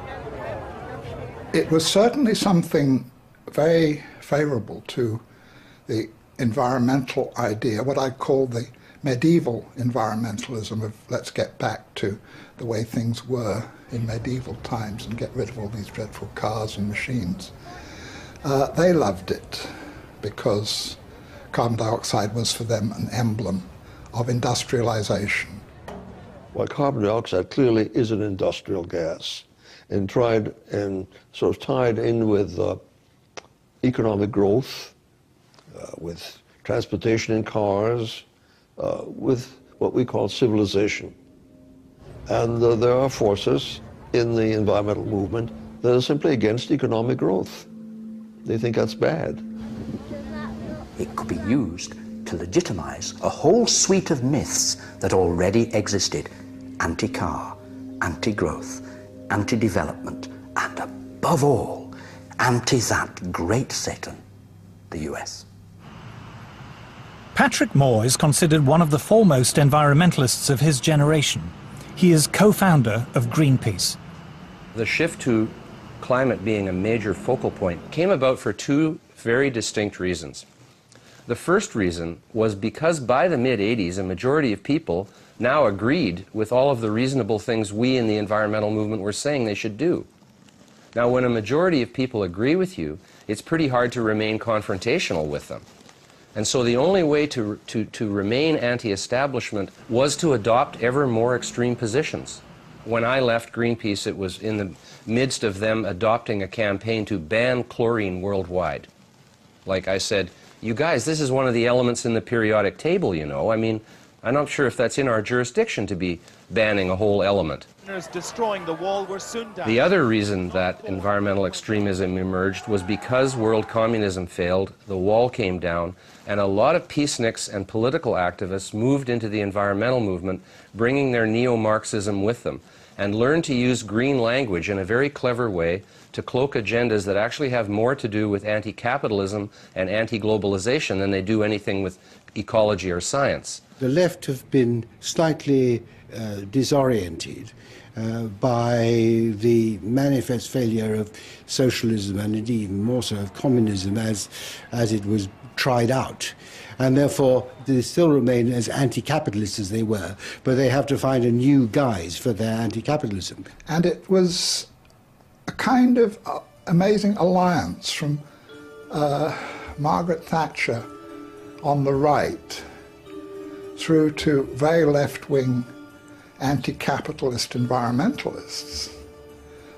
It was certainly something very favourable to the environmental idea, what I call the medieval environmentalism of let's get back to the way things were in medieval times and get rid of all these dreadful cars and machines. Uh, they loved it because carbon dioxide was for them an emblem of industrialization. Well, carbon dioxide clearly is an industrial gas, and tried and sort of tied in with uh, economic growth, uh, with transportation in cars, uh, with what we call civilization. And uh, there are forces in the environmental movement that are simply against economic growth. They think that's bad. It could be used to legitimize a whole suite of myths that already existed: anti-car, anti-growth, anti-development, and above all, anti that great Satan, the U S. Patrick Moore is considered one of the foremost environmentalists of his generation. He is co-founder of Greenpeace. The shift to climate being a major focal point came about for two very distinct reasons. The first reason was because by the mid eighties, a majority of people now agreed with all of the reasonable things we in the environmental movement were saying they should do. Now, when a majority of people agree with you, it's pretty hard to remain confrontational with them. And so the only way to, to, to remain anti-establishment was to adopt ever more extreme positions. When I left Greenpeace, it was in the midst of them adopting a campaign to ban chlorine worldwide. Like I said, you guys, this is one of the elements in the periodic table, you know. I mean, I'm not sure if that's in our jurisdiction to be banning a whole element. Destroying the wall were soon down. The other reason that environmental extremism emerged was because world communism failed, the wall came down, and a lot of peaceniks and political activists moved into the environmental movement, bringing their neo-Marxism with them, and learned to use green language in a very clever way to cloak agendas that actually have more to do with anti-capitalism and anti-globalization than they do anything with ecology or science. The left have been slightly uh, disoriented uh, by the manifest failure of socialism and indeed even more so of communism as, as it was tried out. And therefore they still remain as anti-capitalist as they were, but they have to find a new guise for their anti-capitalism. And it was a kind of uh, amazing alliance from uh, Margaret Thatcher on the right through to very left-wing anti-capitalist environmentalists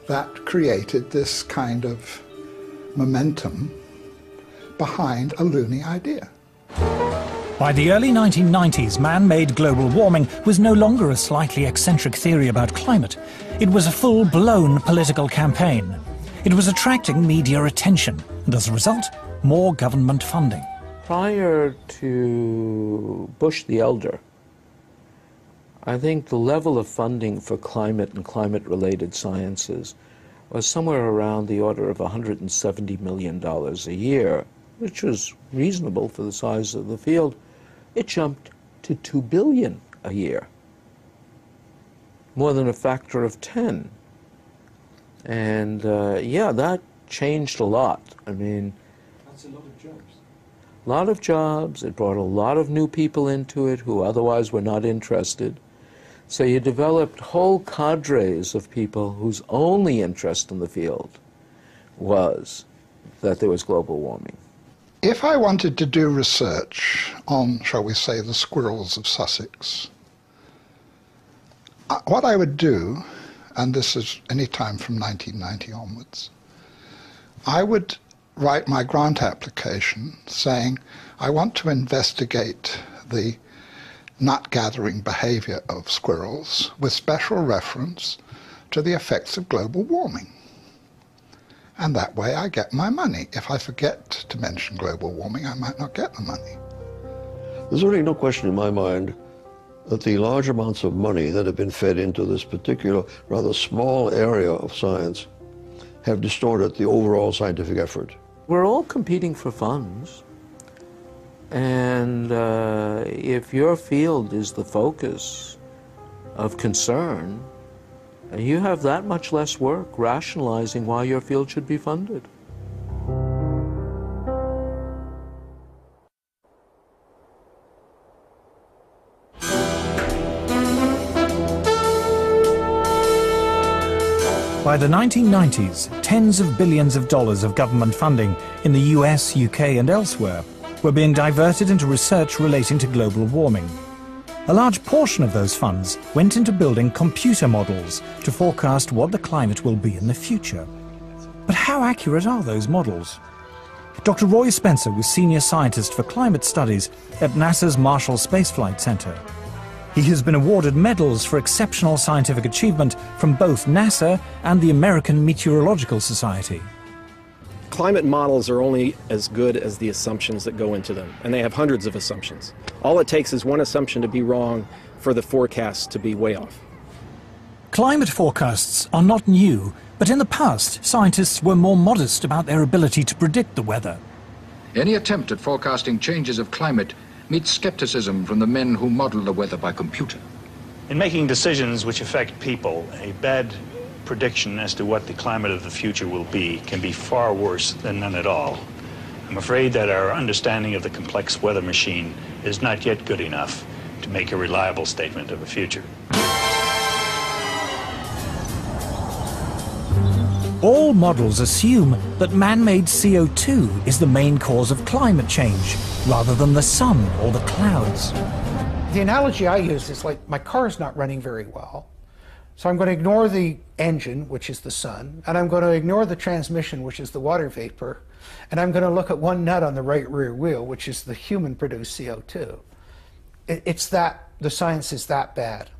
that created this kind of momentum behind a loony idea. By the early nineteen nineties, man-made global warming was no longer a slightly eccentric theory about climate. It was a full-blown political campaign. It was attracting media attention, and as a result, more government funding. Prior to Bush the Elder, I think the level of funding for climate and climate-related sciences was somewhere around the order of one hundred seventy million dollars a year, which was reasonable for the size of the field. It jumped to two billion dollars a year, more than a factor of ten. And uh, yeah, that changed a lot. I mean, that's a lot of jobs. A lot of jobs. It brought a lot of new people into it who otherwise were not interested. So you developed whole cadres of people whose only interest in the field was that there was global warming. If I wanted to do research on, shall we say, the squirrels of Sussex, what I would do, and this is any time from nineteen ninety onwards, I would write my grant application saying, I want to investigate the nut-gathering behavior of squirrels with special reference to the effects of global warming. And that way I get my money. If I forget to mention global warming, I might not get the money. There's really no question in my mind that the large amounts of money that have been fed into this particular, rather small area of science have distorted the overall scientific effort. We're all competing for funds. And uh, if your field is the focus of concern, you have that much less work rationalizing why your field should be funded. By the nineteen nineties, tens of billions of dollars of government funding in the U S, U K and elsewhere were being diverted into research relating to global warming. A large portion of those funds went into building computer models to forecast what the climate will be in the future. But how accurate are those models? Doctor Roy Spencer was Senior Scientist for Climate Studies at NASA's Marshall Space Flight Center. He has been awarded medals for exceptional scientific achievement from both NASA and the American Meteorological Society. Climate models are only as good as the assumptions that go into them, and they have hundreds of assumptions. All it takes is one assumption to be wrong for the forecast to be way off. Climate forecasts are not new, but in the past, scientists were more modest about their ability to predict the weather. Any attempt at forecasting changes of climate meets skepticism from the men who model the weather by computer. In making decisions which affect people, a bad prediction as to what the climate of the future will be can be far worse than none at all. I'm afraid that our understanding of the complex weather machine is not yet good enough to make a reliable statement of the future. All models assume that man-made C O two is the main cause of climate change, rather than the sun or the clouds. The analogy I use is like my car is not running very well. So I'm going to ignore the engine, which is the sun, and I'm going to ignore the transmission, which is the water vapor, and I'm going to look at one nut on the right rear wheel, which is the human-produced C O two. It's that, the science is that bad.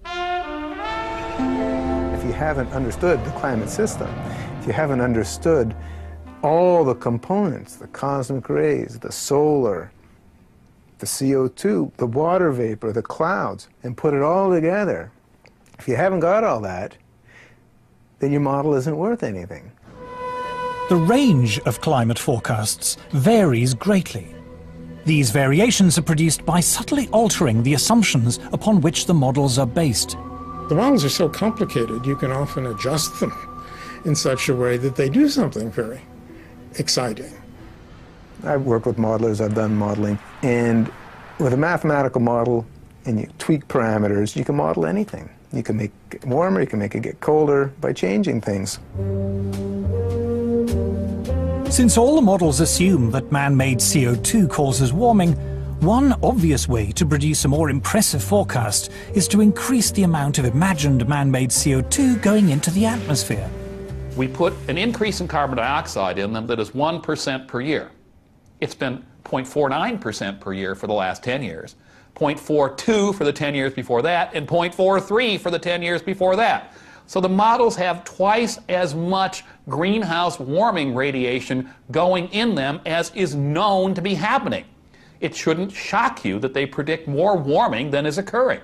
If you haven't understood the climate system, if you haven't understood all the components, the cosmic rays, the solar, the C O two, the water vapor, the clouds, and put it all together, if you haven't got all that, then your model isn't worth anything. The range of climate forecasts varies greatly. These variations are produced by subtly altering the assumptions upon which the models are based. The models are so complicated, you can often adjust them in such a way that they do something very exciting. I've worked with modelers, I've done modeling, and with a mathematical model and you tweak parameters, you can model anything. You can make it warmer, you can make it get colder by changing things. Since all the models assume that man-made C O two causes warming, one obvious way to produce a more impressive forecast is to increase the amount of imagined man-made C O two going into the atmosphere. We put an increase in carbon dioxide in them that is one percent per year. It's been zero point four nine percent per year for the last ten years, zero point four two for the ten years before that, and zero point four three for the ten years before that. So the models have twice as much greenhouse warming radiation going in them as is known to be happening. It shouldn't shock you that they predict more warming than is occurring.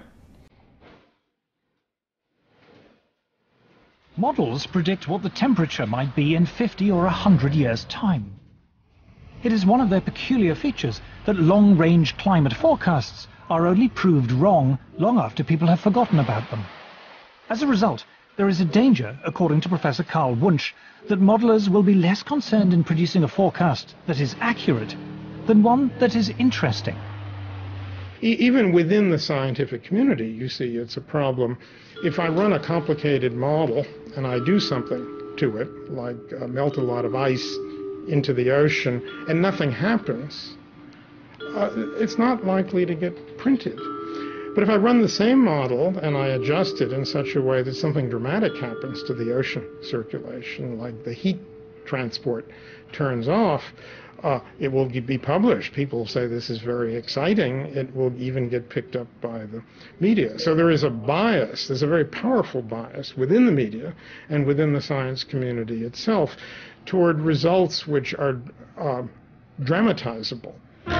Models predict what the temperature might be in fifty or one hundred years' time. It is one of their peculiar features that long-range climate forecasts are only proved wrong long after people have forgotten about them. As a result, there is a danger, according to Professor Carl Wunsch, that modelers will be less concerned in producing a forecast that is accurate than one that is interesting. E- even within the scientific community, you see, it's a problem. If I run a complicated model and I do something to it, like uh, melt a lot of ice into the ocean, and nothing happens, uh, it's not likely to get printed. But if I run the same model and I adjust it in such a way that something dramatic happens to the ocean circulation, like the heat transport turns off, uh, it will be published. People say this is very exciting. It will even get picked up by the media. So there is a bias, there's a very powerful bias within the media and within the science community itself toward results which are uh, dramatizable.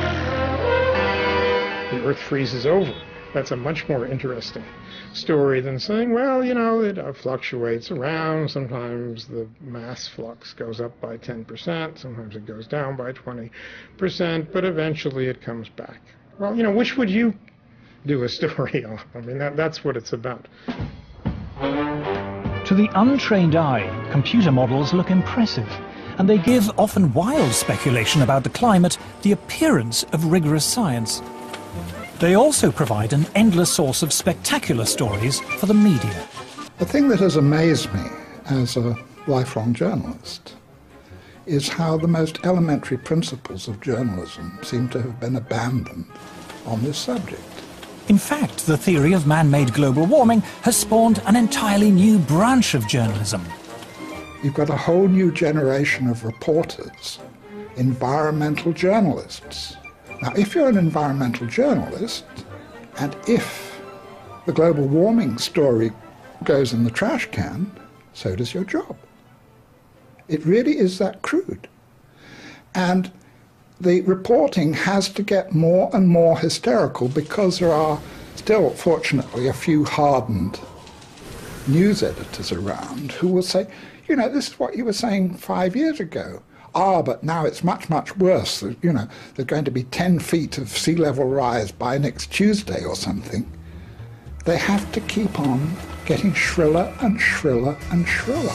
The Earth freezes over. That's a much more interesting story than saying, well, you know, it uh, fluctuates around. Sometimes the mass flux goes up by ten percent. Sometimes it goes down by twenty percent. But eventually it comes back. Well, you know, which would you do a story on? I mean, that, that's what it's about. To the untrained eye, computer models look impressive, and they give often wild speculation about the climate the appearance of rigorous science. They also provide an endless source of spectacular stories for the media. The thing that has amazed me as a lifelong journalist is how the most elementary principles of journalism seem to have been abandoned on this subject. In fact, the theory of man-made global warming has spawned an entirely new branch of journalism. You've got a whole new generation of reporters, environmental journalists. Now, if you're an environmental journalist, and if the global warming story goes in the trash can, so does your job. It really is that crude. And the reporting has to get more and more hysterical because there are still, fortunately, a few hardened news editors around who will say, you know, this is what you were saying five years ago. Ah, but now it's much, much worse. You know, there's going to be ten feet of sea level rise by next Tuesday or something. They have to keep on getting shriller and shriller and shriller.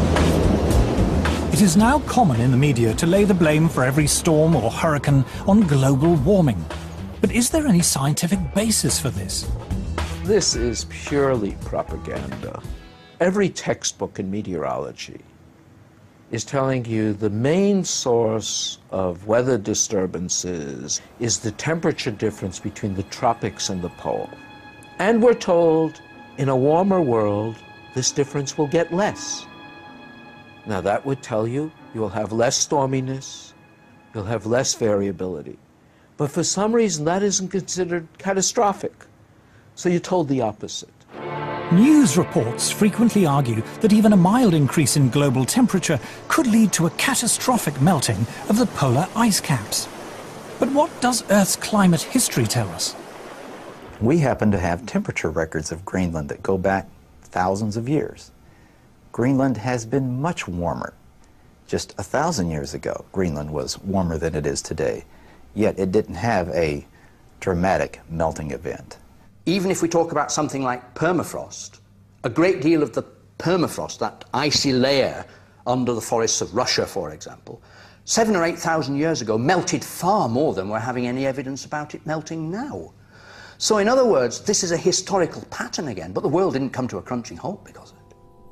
It is now common in the media to lay the blame for every storm or hurricane on global warming. But is there any scientific basis for this? This is purely propaganda. Every textbook in meteorology is telling you the main source of weather disturbances is the temperature difference between the tropics and the pole. And we're told, in a warmer world, this difference will get less. Now that would tell you you will have less storminess, you'll have less variability. But for some reason that isn't considered catastrophic. So you're told the opposite. News reports frequently argue that even a mild increase in global temperature could lead to a catastrophic melting of the polar ice caps. But what does Earth's climate history tell us? We happen to have temperature records of Greenland that go back thousands of years. Greenland has been much warmer. Just a thousand years ago, Greenland was warmer than it is today, yet it didn't have a dramatic melting event. Even if we talk about something like permafrost, a great deal of the permafrost, that icy layer under the forests of Russia, for example, seven or eight thousand years ago melted far more than we're having any evidence about it melting now. So in other words, this is a historical pattern again, but the world didn't come to a crunching halt because of it.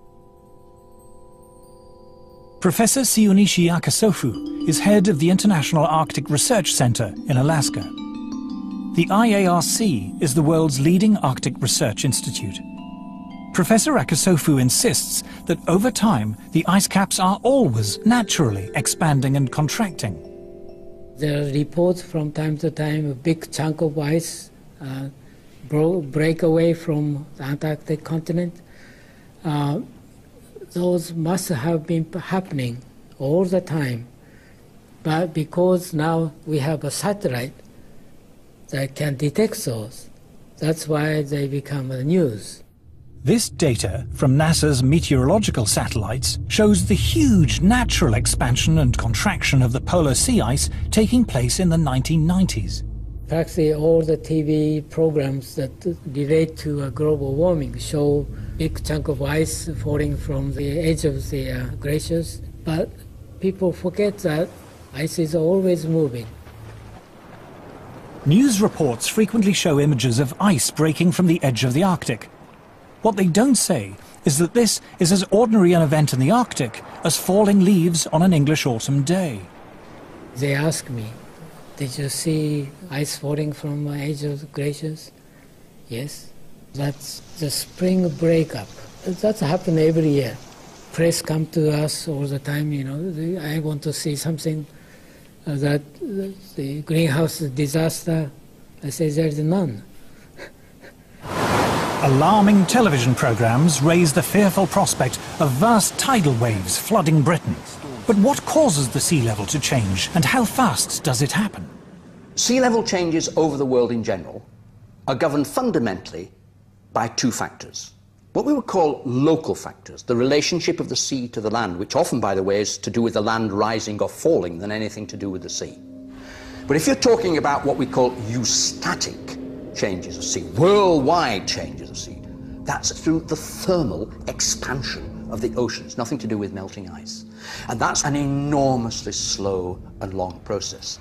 Professor Siunishi Akasofu is head of the International Arctic Research Center in Alaska. The I A R C is the world's leading Arctic research institute. Professor Akasofu insists that over time, the ice caps are always naturally expanding and contracting. There are reports from time to time, a big chunk of ice uh, bro break away from the Antarctic continent. Uh, those must have been happening all the time. But because now we have a satellite that can detect those, that's why they become the news. This data from NASA's meteorological satellites shows the huge natural expansion and contraction of the polar sea ice taking place in the nineteen nineties. Practically all the T V programs that relate to uh, global warming show big chunk of ice falling from the edge of the uh, glaciers, but people forget that ice is always moving. News reports frequently show images of ice breaking from the edge of the Arctic. What they don't say is that this is as ordinary an event in the Arctic as falling leaves on an English autumn day. They ask me, did you see ice falling from the edge of the glaciers? Yes. That's the spring breakup. That's happened every year. Press come to us all the time, you know, I want to see something uh, that uh, the greenhouse disaster. I say there's none. Alarming television programmes raise the fearful prospect of vast tidal waves flooding Britain. But what causes the sea level to change, and how fast does it happen? Sea level changes over the world in general are governed fundamentally by two factors. What we would call local factors, the relationship of the sea to the land, which often, by the way, is to do with the land rising or falling than anything to do with the sea. But if you're talking about what we call eustatic changes of sea, worldwide changes of sea, that's through the thermal expansion of the oceans, nothing to do with melting ice. And that's an enormously slow and long process.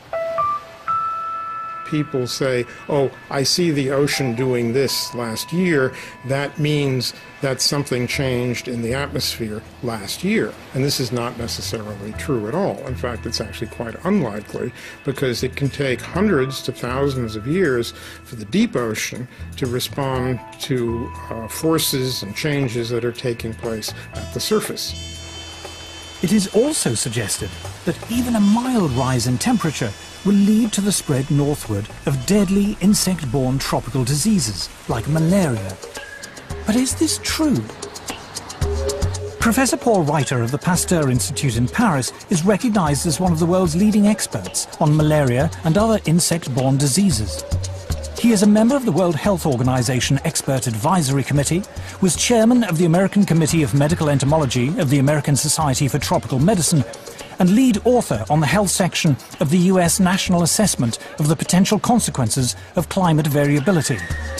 People say, oh, I see the ocean doing this last year. That means that something changed in the atmosphere last year. And this is not necessarily true at all. In fact, it's actually quite unlikely, because it can take hundreds to thousands of years for the deep ocean to respond to uh, forces and changes that are taking place at the surface. It is also suggested that even a mild rise in temperature will lead to the spread northward of deadly insect-borne tropical diseases like malaria. But is this true? Professor Paul Reiter of the Pasteur Institute in Paris is recognized as one of the world's leading experts on malaria and other insect-borne diseases. He is a member of the World Health Organization Expert Advisory Committee, was chairman of the American Committee of Medical Entomology of the American Society for Tropical Medicine, and lead author on the health section of the U S National Assessment of the Potential Consequences of Climate Variability.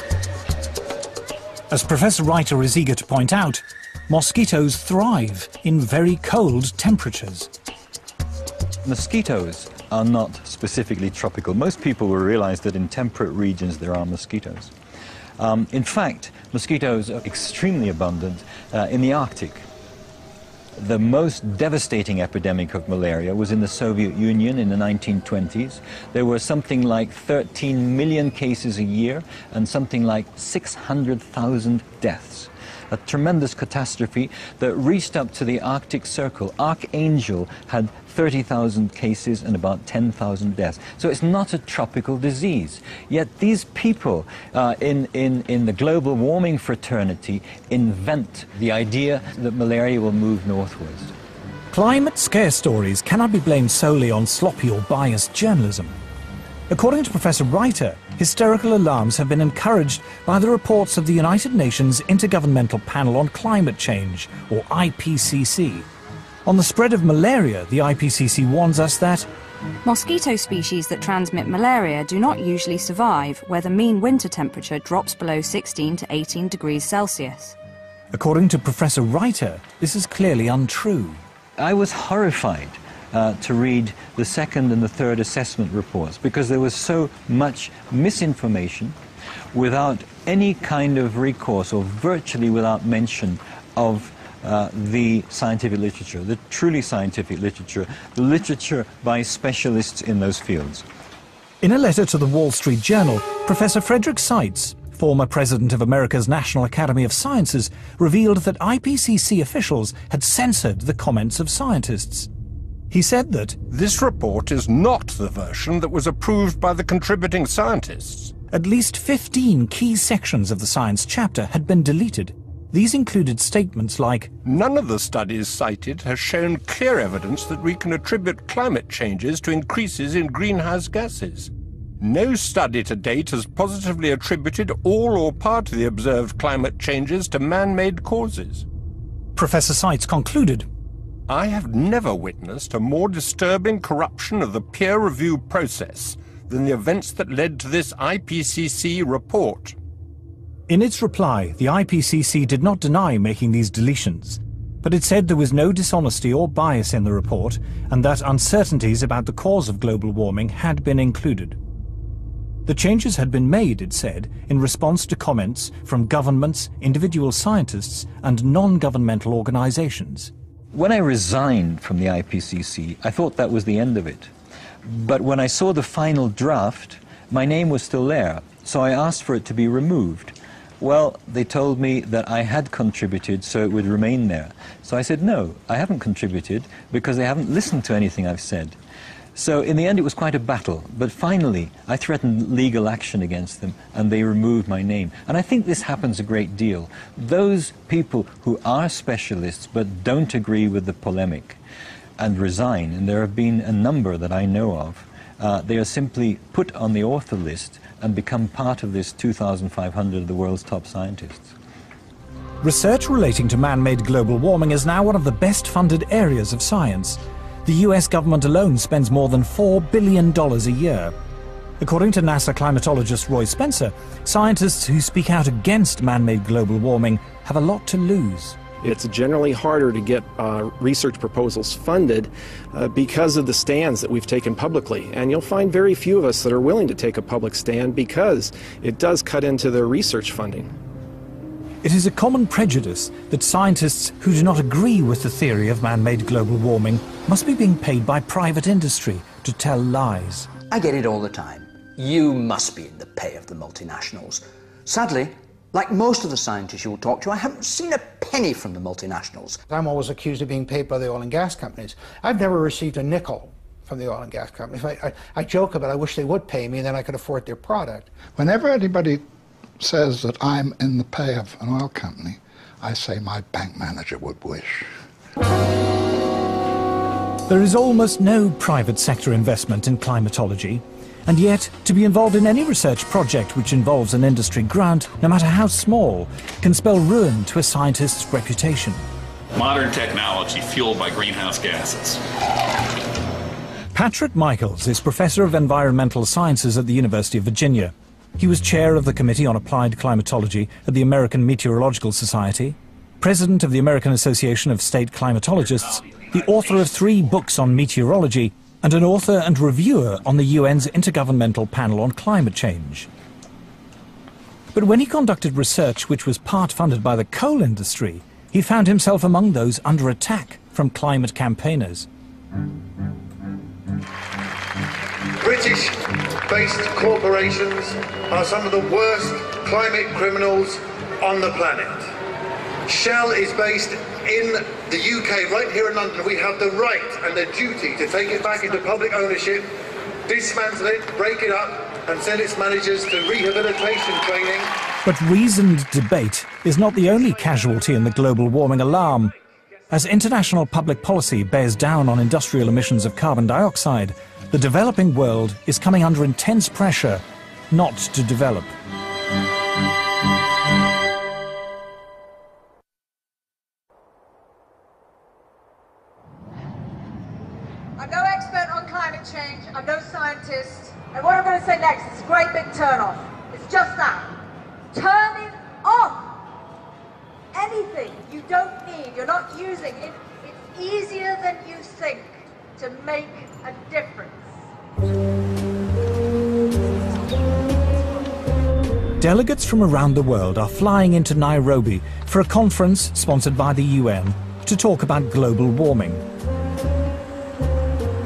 As Professor Reiter is eager to point out, mosquitoes thrive in very cold temperatures. Mosquitoes are not specifically tropical. Most people will realize that in temperate regions there are mosquitoes. Um, in fact, mosquitoes are extremely abundant uh, in the Arctic. The most devastating epidemic of malaria was in the Soviet Union in the nineteen twenties. There were something like thirteen million cases a year and something like six hundred thousand deaths. A tremendous catastrophe that reached up to the Arctic Circle. Archangel had thirty thousand cases and about ten thousand deaths. So it's not a tropical disease. Yet these people uh, in, in, in the global warming fraternity invent the idea that malaria will move northwards. Climate scare stories cannot be blamed solely on sloppy or biased journalism. According to Professor Reiter, hysterical alarms have been encouraged by the reports of the United Nations Intergovernmental Panel on Climate Change, or I P C C. On the spread of malaria, the I P C C warns us that mosquito species that transmit malaria do not usually survive where the mean winter temperature drops below sixteen to eighteen degrees Celsius. According to Professor Reiter, this is clearly untrue. I was horrified Uh, to read the second and the third assessment reports, because there was so much misinformation without any kind of recourse, or virtually without mention of uh, the scientific literature, the truly scientific literature, the literature by specialists in those fields. In a letter to the Wall Street Journal, Professor Frederick Seitz, former president of America's National Academy of Sciences, revealed that I P C C officials had censored the comments of scientists. He said that this report is not the version that was approved by the contributing scientists. At least fifteen key sections of the science chapter had been deleted. These included statements like, "None of the studies cited has shown clear evidence that we can attribute climate changes to increases in greenhouse gases. No study to date has positively attributed all or part of the observed climate changes to man-made causes." Professor Seitz concluded, "I have never witnessed a more disturbing corruption of the peer review process than the events that led to this I P C C report." In its reply, the I P C C did not deny making these deletions, but it said there was no dishonesty or bias in the report and that uncertainties about the cause of global warming had been included. The changes had been made, it said, in response to comments from governments, individual scientists, and non-governmental organizations. When I resigned from the I P C C, I thought that was the end of it. But when I saw the final draft, my name was still there, so I asked for it to be removed. Well, they told me that I had contributed, so it would remain there. So I said, no, I haven't contributed because they haven't listened to anything I've said. So in the end, it was quite a battle. But finally, I threatened legal action against them, and they removed my name. And I think this happens a great deal. Those people who are specialists but don't agree with the polemic and resign, and there have been a number that I know of, uh, they are simply put on the author list and become part of this two thousand five hundred of the world's top scientists. Research relating to man-made global warming is now one of the best-funded areas of science. The U S government alone spends more than four billion dollars a year. According to NASA climatologist Roy Spencer, scientists who speak out against man-made global warming have a lot to lose. It's generally harder to get uh, research proposals funded uh, because of the stands that we've taken publicly. And you'll find very few of us that are willing to take a public stand because it does cut into their research funding. It is a common prejudice that scientists who do not agree with the theory of man-made global warming must be being paid by private industry to tell lies. I get it all the time. You must be in the pay of the multinationals. Sadly, like most of the scientists you'll talk to, I haven't seen a penny from the multinationals. I'm always accused of being paid by the oil and gas companies. I've never received a nickel from the oil and gas companies. I, I, I joke about I wish they would pay me and then I could afford their product. Whenever anybody says that I'm in the pay of an oil company, I say my bank manager would wish. There is almost no private sector investment in climatology. And yet, to be involved in any research project which involves an industry grant, no matter how small, can spell ruin to a scientist's reputation. Modern technology fueled by greenhouse gases. Patrick Michaels is Professor of Environmental Sciences at the University of Virginia. He was chair of the Committee on Applied Climatology at the American Meteorological Society, president of the American Association of State Climatologists, the author of three books on meteorology, and an author and reviewer on the U N's Intergovernmental Panel on Climate Change. But when he conducted research which was part funded by the coal industry, he found himself among those under attack from climate campaigners. British-based corporations are some of the worst climate criminals on the planet. Shell is based in the U K, right here in London. We have the right and the duty to take it back into public ownership, dismantle it, break it up, and send its managers to rehabilitation training. But reasoned debate is not the only casualty in the global warming alarm. As international public policy bears down on industrial emissions of carbon dioxide, the developing world is coming under intense pressure not to develop. I'm no expert on climate change, I'm no scientist, and what I'm going to say next is a great big turn-off. It's just that. Turning off anything you don't need, you're not using it. It's easier than you think to make a difference. Delegates from around the world are flying into Nairobi for a conference sponsored by the U N to talk about global warming.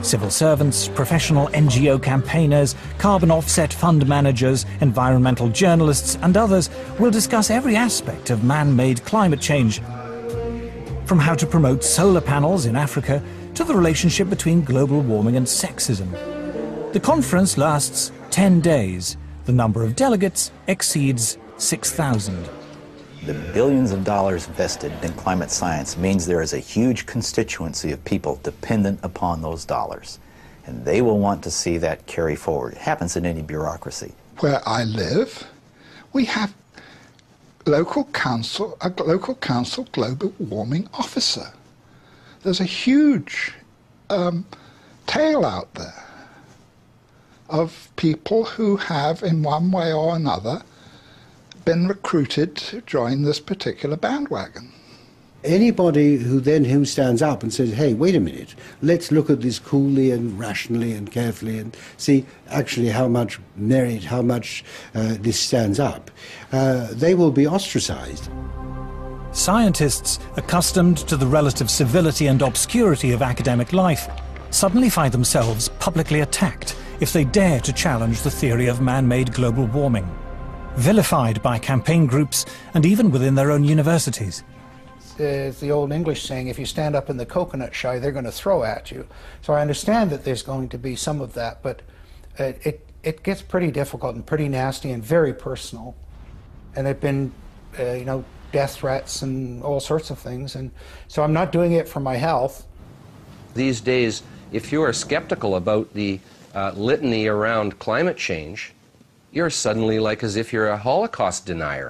Civil servants, professional N G O campaigners, carbon offset fund managers, environmental journalists and others will discuss every aspect of man-made climate change, from how to promote solar panels in Africa to the relationship between global warming and sexism. The conference lasts ten days. The number of delegates exceeds six thousand. The billions of dollars invested in climate science means there is a huge constituency of people dependent upon those dollars. And they will want to see that carry forward. It happens in any bureaucracy. Where I live, we have local council, a local council global warming officer. There's a huge um, tail out there of people who have, in one way or another, been recruited to join this particular bandwagon. Anybody who then who stands up and says, hey, wait a minute, let's look at this coolly and rationally and carefully and see actually how much merit, how much uh, this stands up, uh, they will be ostracized. Scientists, accustomed to the relative civility and obscurity of academic life, suddenly find themselves publicly attacked if they dare to challenge the theory of man-made global warming, vilified by campaign groups and even within their own universities. It's the old English saying, if you stand up in the coconut shy, they're going to throw at you. So I understand that there's going to be some of that, but uh, it, it gets pretty difficult and pretty nasty and very personal. And there've been, uh, you know, death threats and all sorts of things. And so I'm not doing it for my health. These days, if you are skeptical about the uh, litany around climate change, you're suddenly like as if you're a Holocaust denier.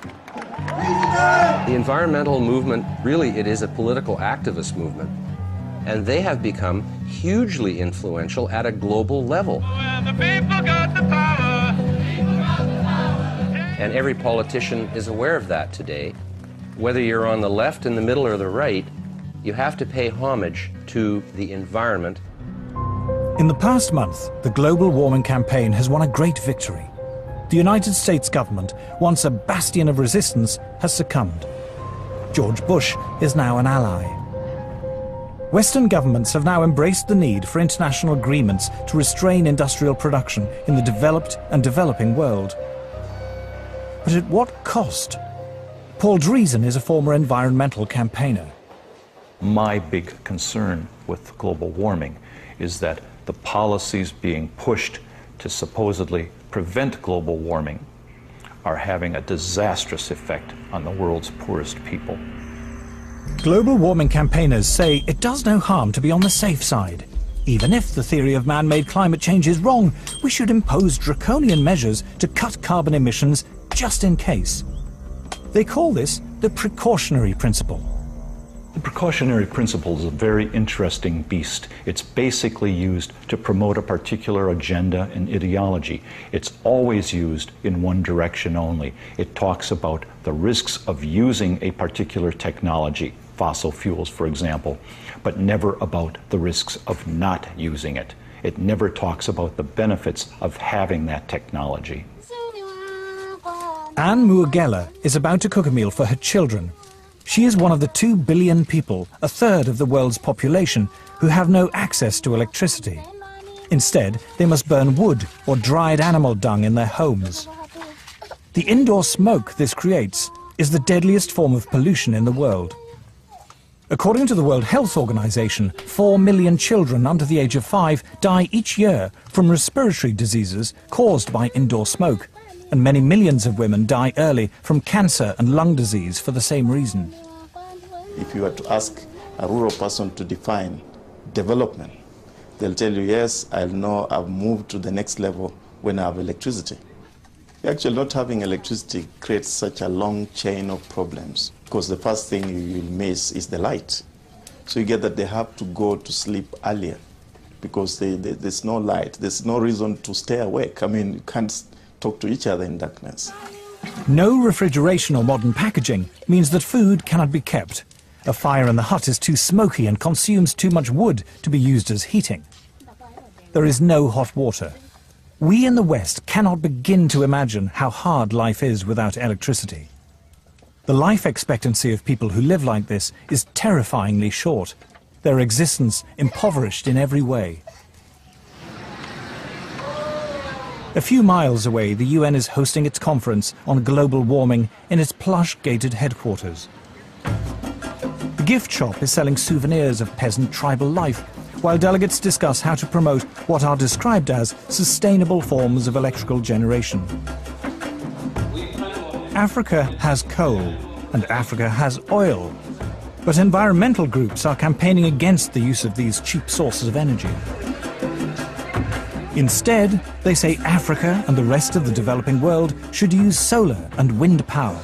The environmental movement, really, it is a political activist movement. And they have become hugely influential at a global level. The people got the power. And every politician is aware of that today. Whether you're on the left, in the middle, or the right, you have to pay homage to the environment. In the past month, the global warming campaign has won a great victory. The United States government, once a bastion of resistance, has succumbed. George Bush is now an ally. Western governments have now embraced the need for international agreements to restrain industrial production in the developed and developing world. But at what cost? Paul Driesen is a former environmental campaigner. My big concern with global warming is that the policies being pushed to supposedly prevent global warming are having a disastrous effect on the world's poorest people. Global warming campaigners say it does no harm to be on the safe side. Even if the theory of man-made climate change is wrong, we should impose draconian measures to cut carbon emissions just in case. They call this the precautionary principle. The precautionary principle is a very interesting beast. It's basically used to promote a particular agenda and ideology. It's always used in one direction only. It talks about the risks of using a particular technology, fossil fuels, for example, but never about the risks of not using it. It never talks about the benefits of having that technology. Anne Muagela is about to cook a meal for her children. She is one of the two billion people, a third of the world's population, who have no access to electricity. Instead, they must burn wood or dried animal dung in their homes. The indoor smoke this creates is the deadliest form of pollution in the world. According to the World Health Organization, four million children under the age of five die each year from respiratory diseases caused by indoor smoke. And many millions of women die early from cancer and lung disease for the same reason. If you were to ask a rural person to define development, they'll tell you, yes, I know I've moved to the next level when I have electricity. Actually, not having electricity creates such a long chain of problems, because the first thing you will miss is the light. So you get that they have to go to sleep earlier because they, they, there's no light. There's no reason to stay awake. I mean, you can't talk to each other in darkness. No refrigeration or modern packaging means that food cannot be kept. A fire in the hut is too smoky and consumes too much wood to be used as heating. There is no hot water. We in the West cannot begin to imagine how hard life is without electricity. The life expectancy of people who live like this is terrifyingly short. their existence impoverished in every way. A few miles away, the U N is hosting its conference on global warming in its plush gated headquarters. The gift shop is selling souvenirs of peasant tribal life, while delegates discuss how to promote what are described as sustainable forms of electrical generation. Africa has coal, and Africa has oil, but environmental groups are campaigning against the use of these cheap sources of energy. Instead, they say Africa and the rest of the developing world should use solar and wind power.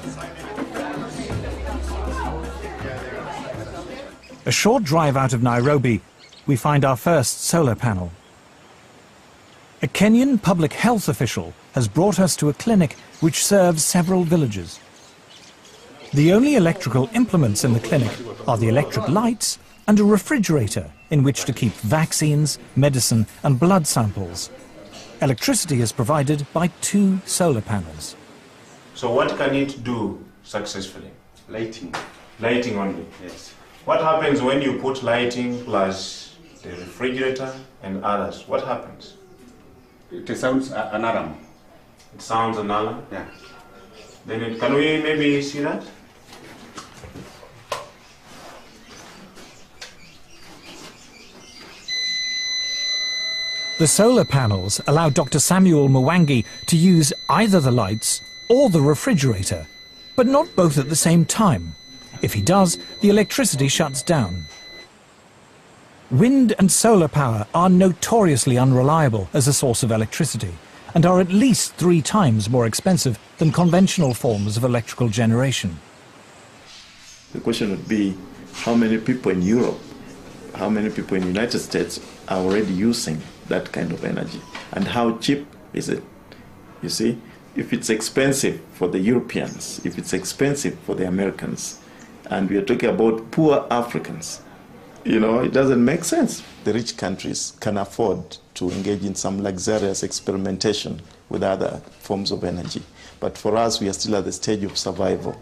A short drive out of Nairobi, we find our first solar panel. A Kenyan public health official has brought us to a clinic which serves several villages. The only electrical implements in the clinic are the electric lights and a refrigerator in which to keep vaccines, medicine and blood samples. Electricity is provided by two solar panels. So what can it do successfully? Lighting. Lighting only? Yes. What happens when you put lighting plus the refrigerator and others? What happens? It sounds uh, an alarm. It sounds an alarm? Yeah. Then it, can we maybe see that? The solar panels allow Doctor Samuel Mwangi to use either the lights or the refrigerator, but not both at the same time. If he does, the electricity shuts down. Wind and solar power are notoriously unreliable as a source of electricity and are at least three times more expensive than conventional forms of electrical generation. The question would be, how many people in Europe, how many people in the United States are already using that kind of energy? And how cheap is it? You see, if it's expensive for the Europeans, if it's expensive for the Americans, and we are talking about poor Africans, you know, it doesn't make sense. The rich countries can afford to engage in some luxurious experimentation with other forms of energy. But for us, we are still at the stage of survival.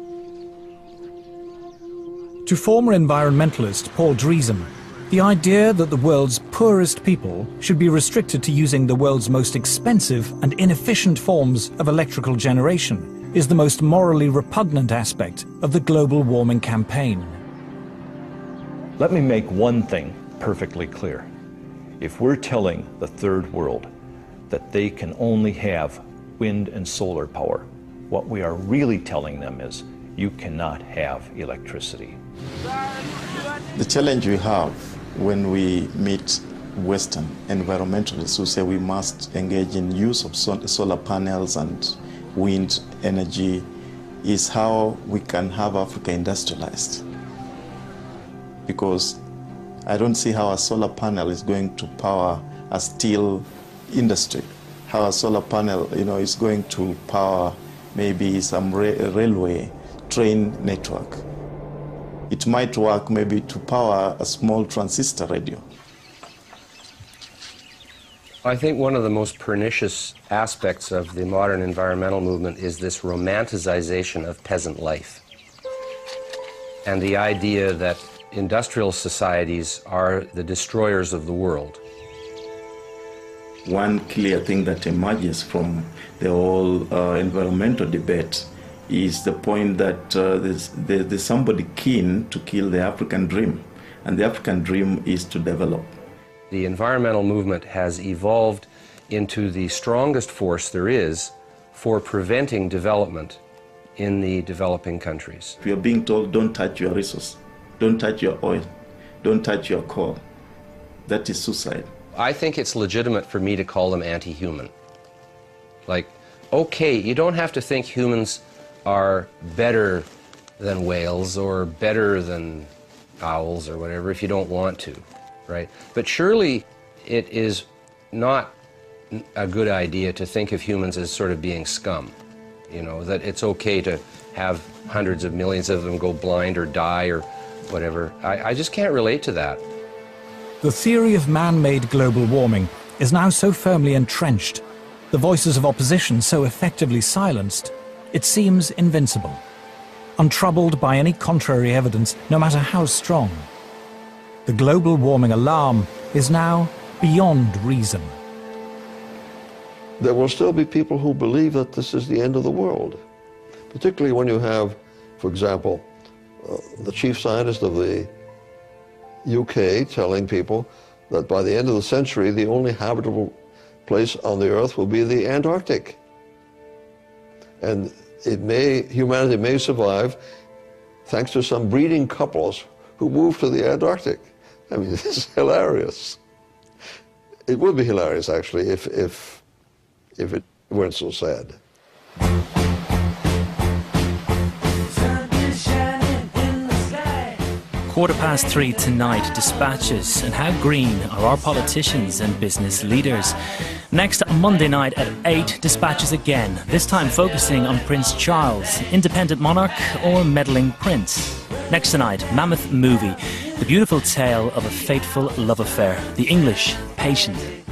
To former environmentalist Paul Driesen, the idea that the world's poorest people should be restricted to using the world's most expensive and inefficient forms of electrical generation is the most morally repugnant aspect of the global warming campaign. Let me make one thing perfectly clear. If we're telling the third world that they can only have wind and solar power, what we are really telling them is you cannot have electricity. The challenge we have when we meet Western environmentalists who say we must engage in use of solar panels and wind energy is how we can have Africa industrialized. Because I don't see how a solar panel is going to power a steel industry, how a solar panel, you know, is going to power maybe some ra railway train network. It might work maybe to power a small transistor radio. I think one of the most pernicious aspects of the modern environmental movement is this romanticization of peasant life and the idea that industrial societies are the destroyers of the world. One clear thing that emerges from the whole uh, environmental debate is the point that uh, there's, there, there's somebody keen to kill the African dream, and the African dream is to develop. The environmental movement has evolved into the strongest force there is for preventing development in the developing countries. If you're being told, don't touch your resource, don't touch your oil, don't touch your coal, that is suicide. I think it's legitimate for me to call them anti-human. Like, okay, you don't have to think humans are better than whales or better than owls or whatever if you don't want to. Right? But surely it is not a good idea to think of humans as sort of being scum. You know, that it's okay to have hundreds of millions of them go blind or die or whatever. I, I just can't relate to that. The theory of man-made global warming is now so firmly entrenched, the voices of opposition so effectively silenced, it seems invincible, untroubled by any contrary evidence, no matter how strong. The global warming alarm is now beyond reason. There will still be people who believe that this is the end of the world, particularly when you have, for example, uh, the chief scientist of the U K telling people that by the end of the century, the only habitable place on the Earth will be the Antarctic. And it may, humanity may survive thanks to some breeding couples who move to the Antarctic. I mean, it's hilarious. It would be hilarious, actually, if, if, if it weren't so sad. Quarter past three tonight, dispatches, and how green are our politicians and business leaders. Next Monday night at eight, dispatches again, this time focusing on Prince Charles, independent monarch or meddling prince. Next tonight, Mammoth Movie, the beautiful tale of a fateful love affair, the English Patient.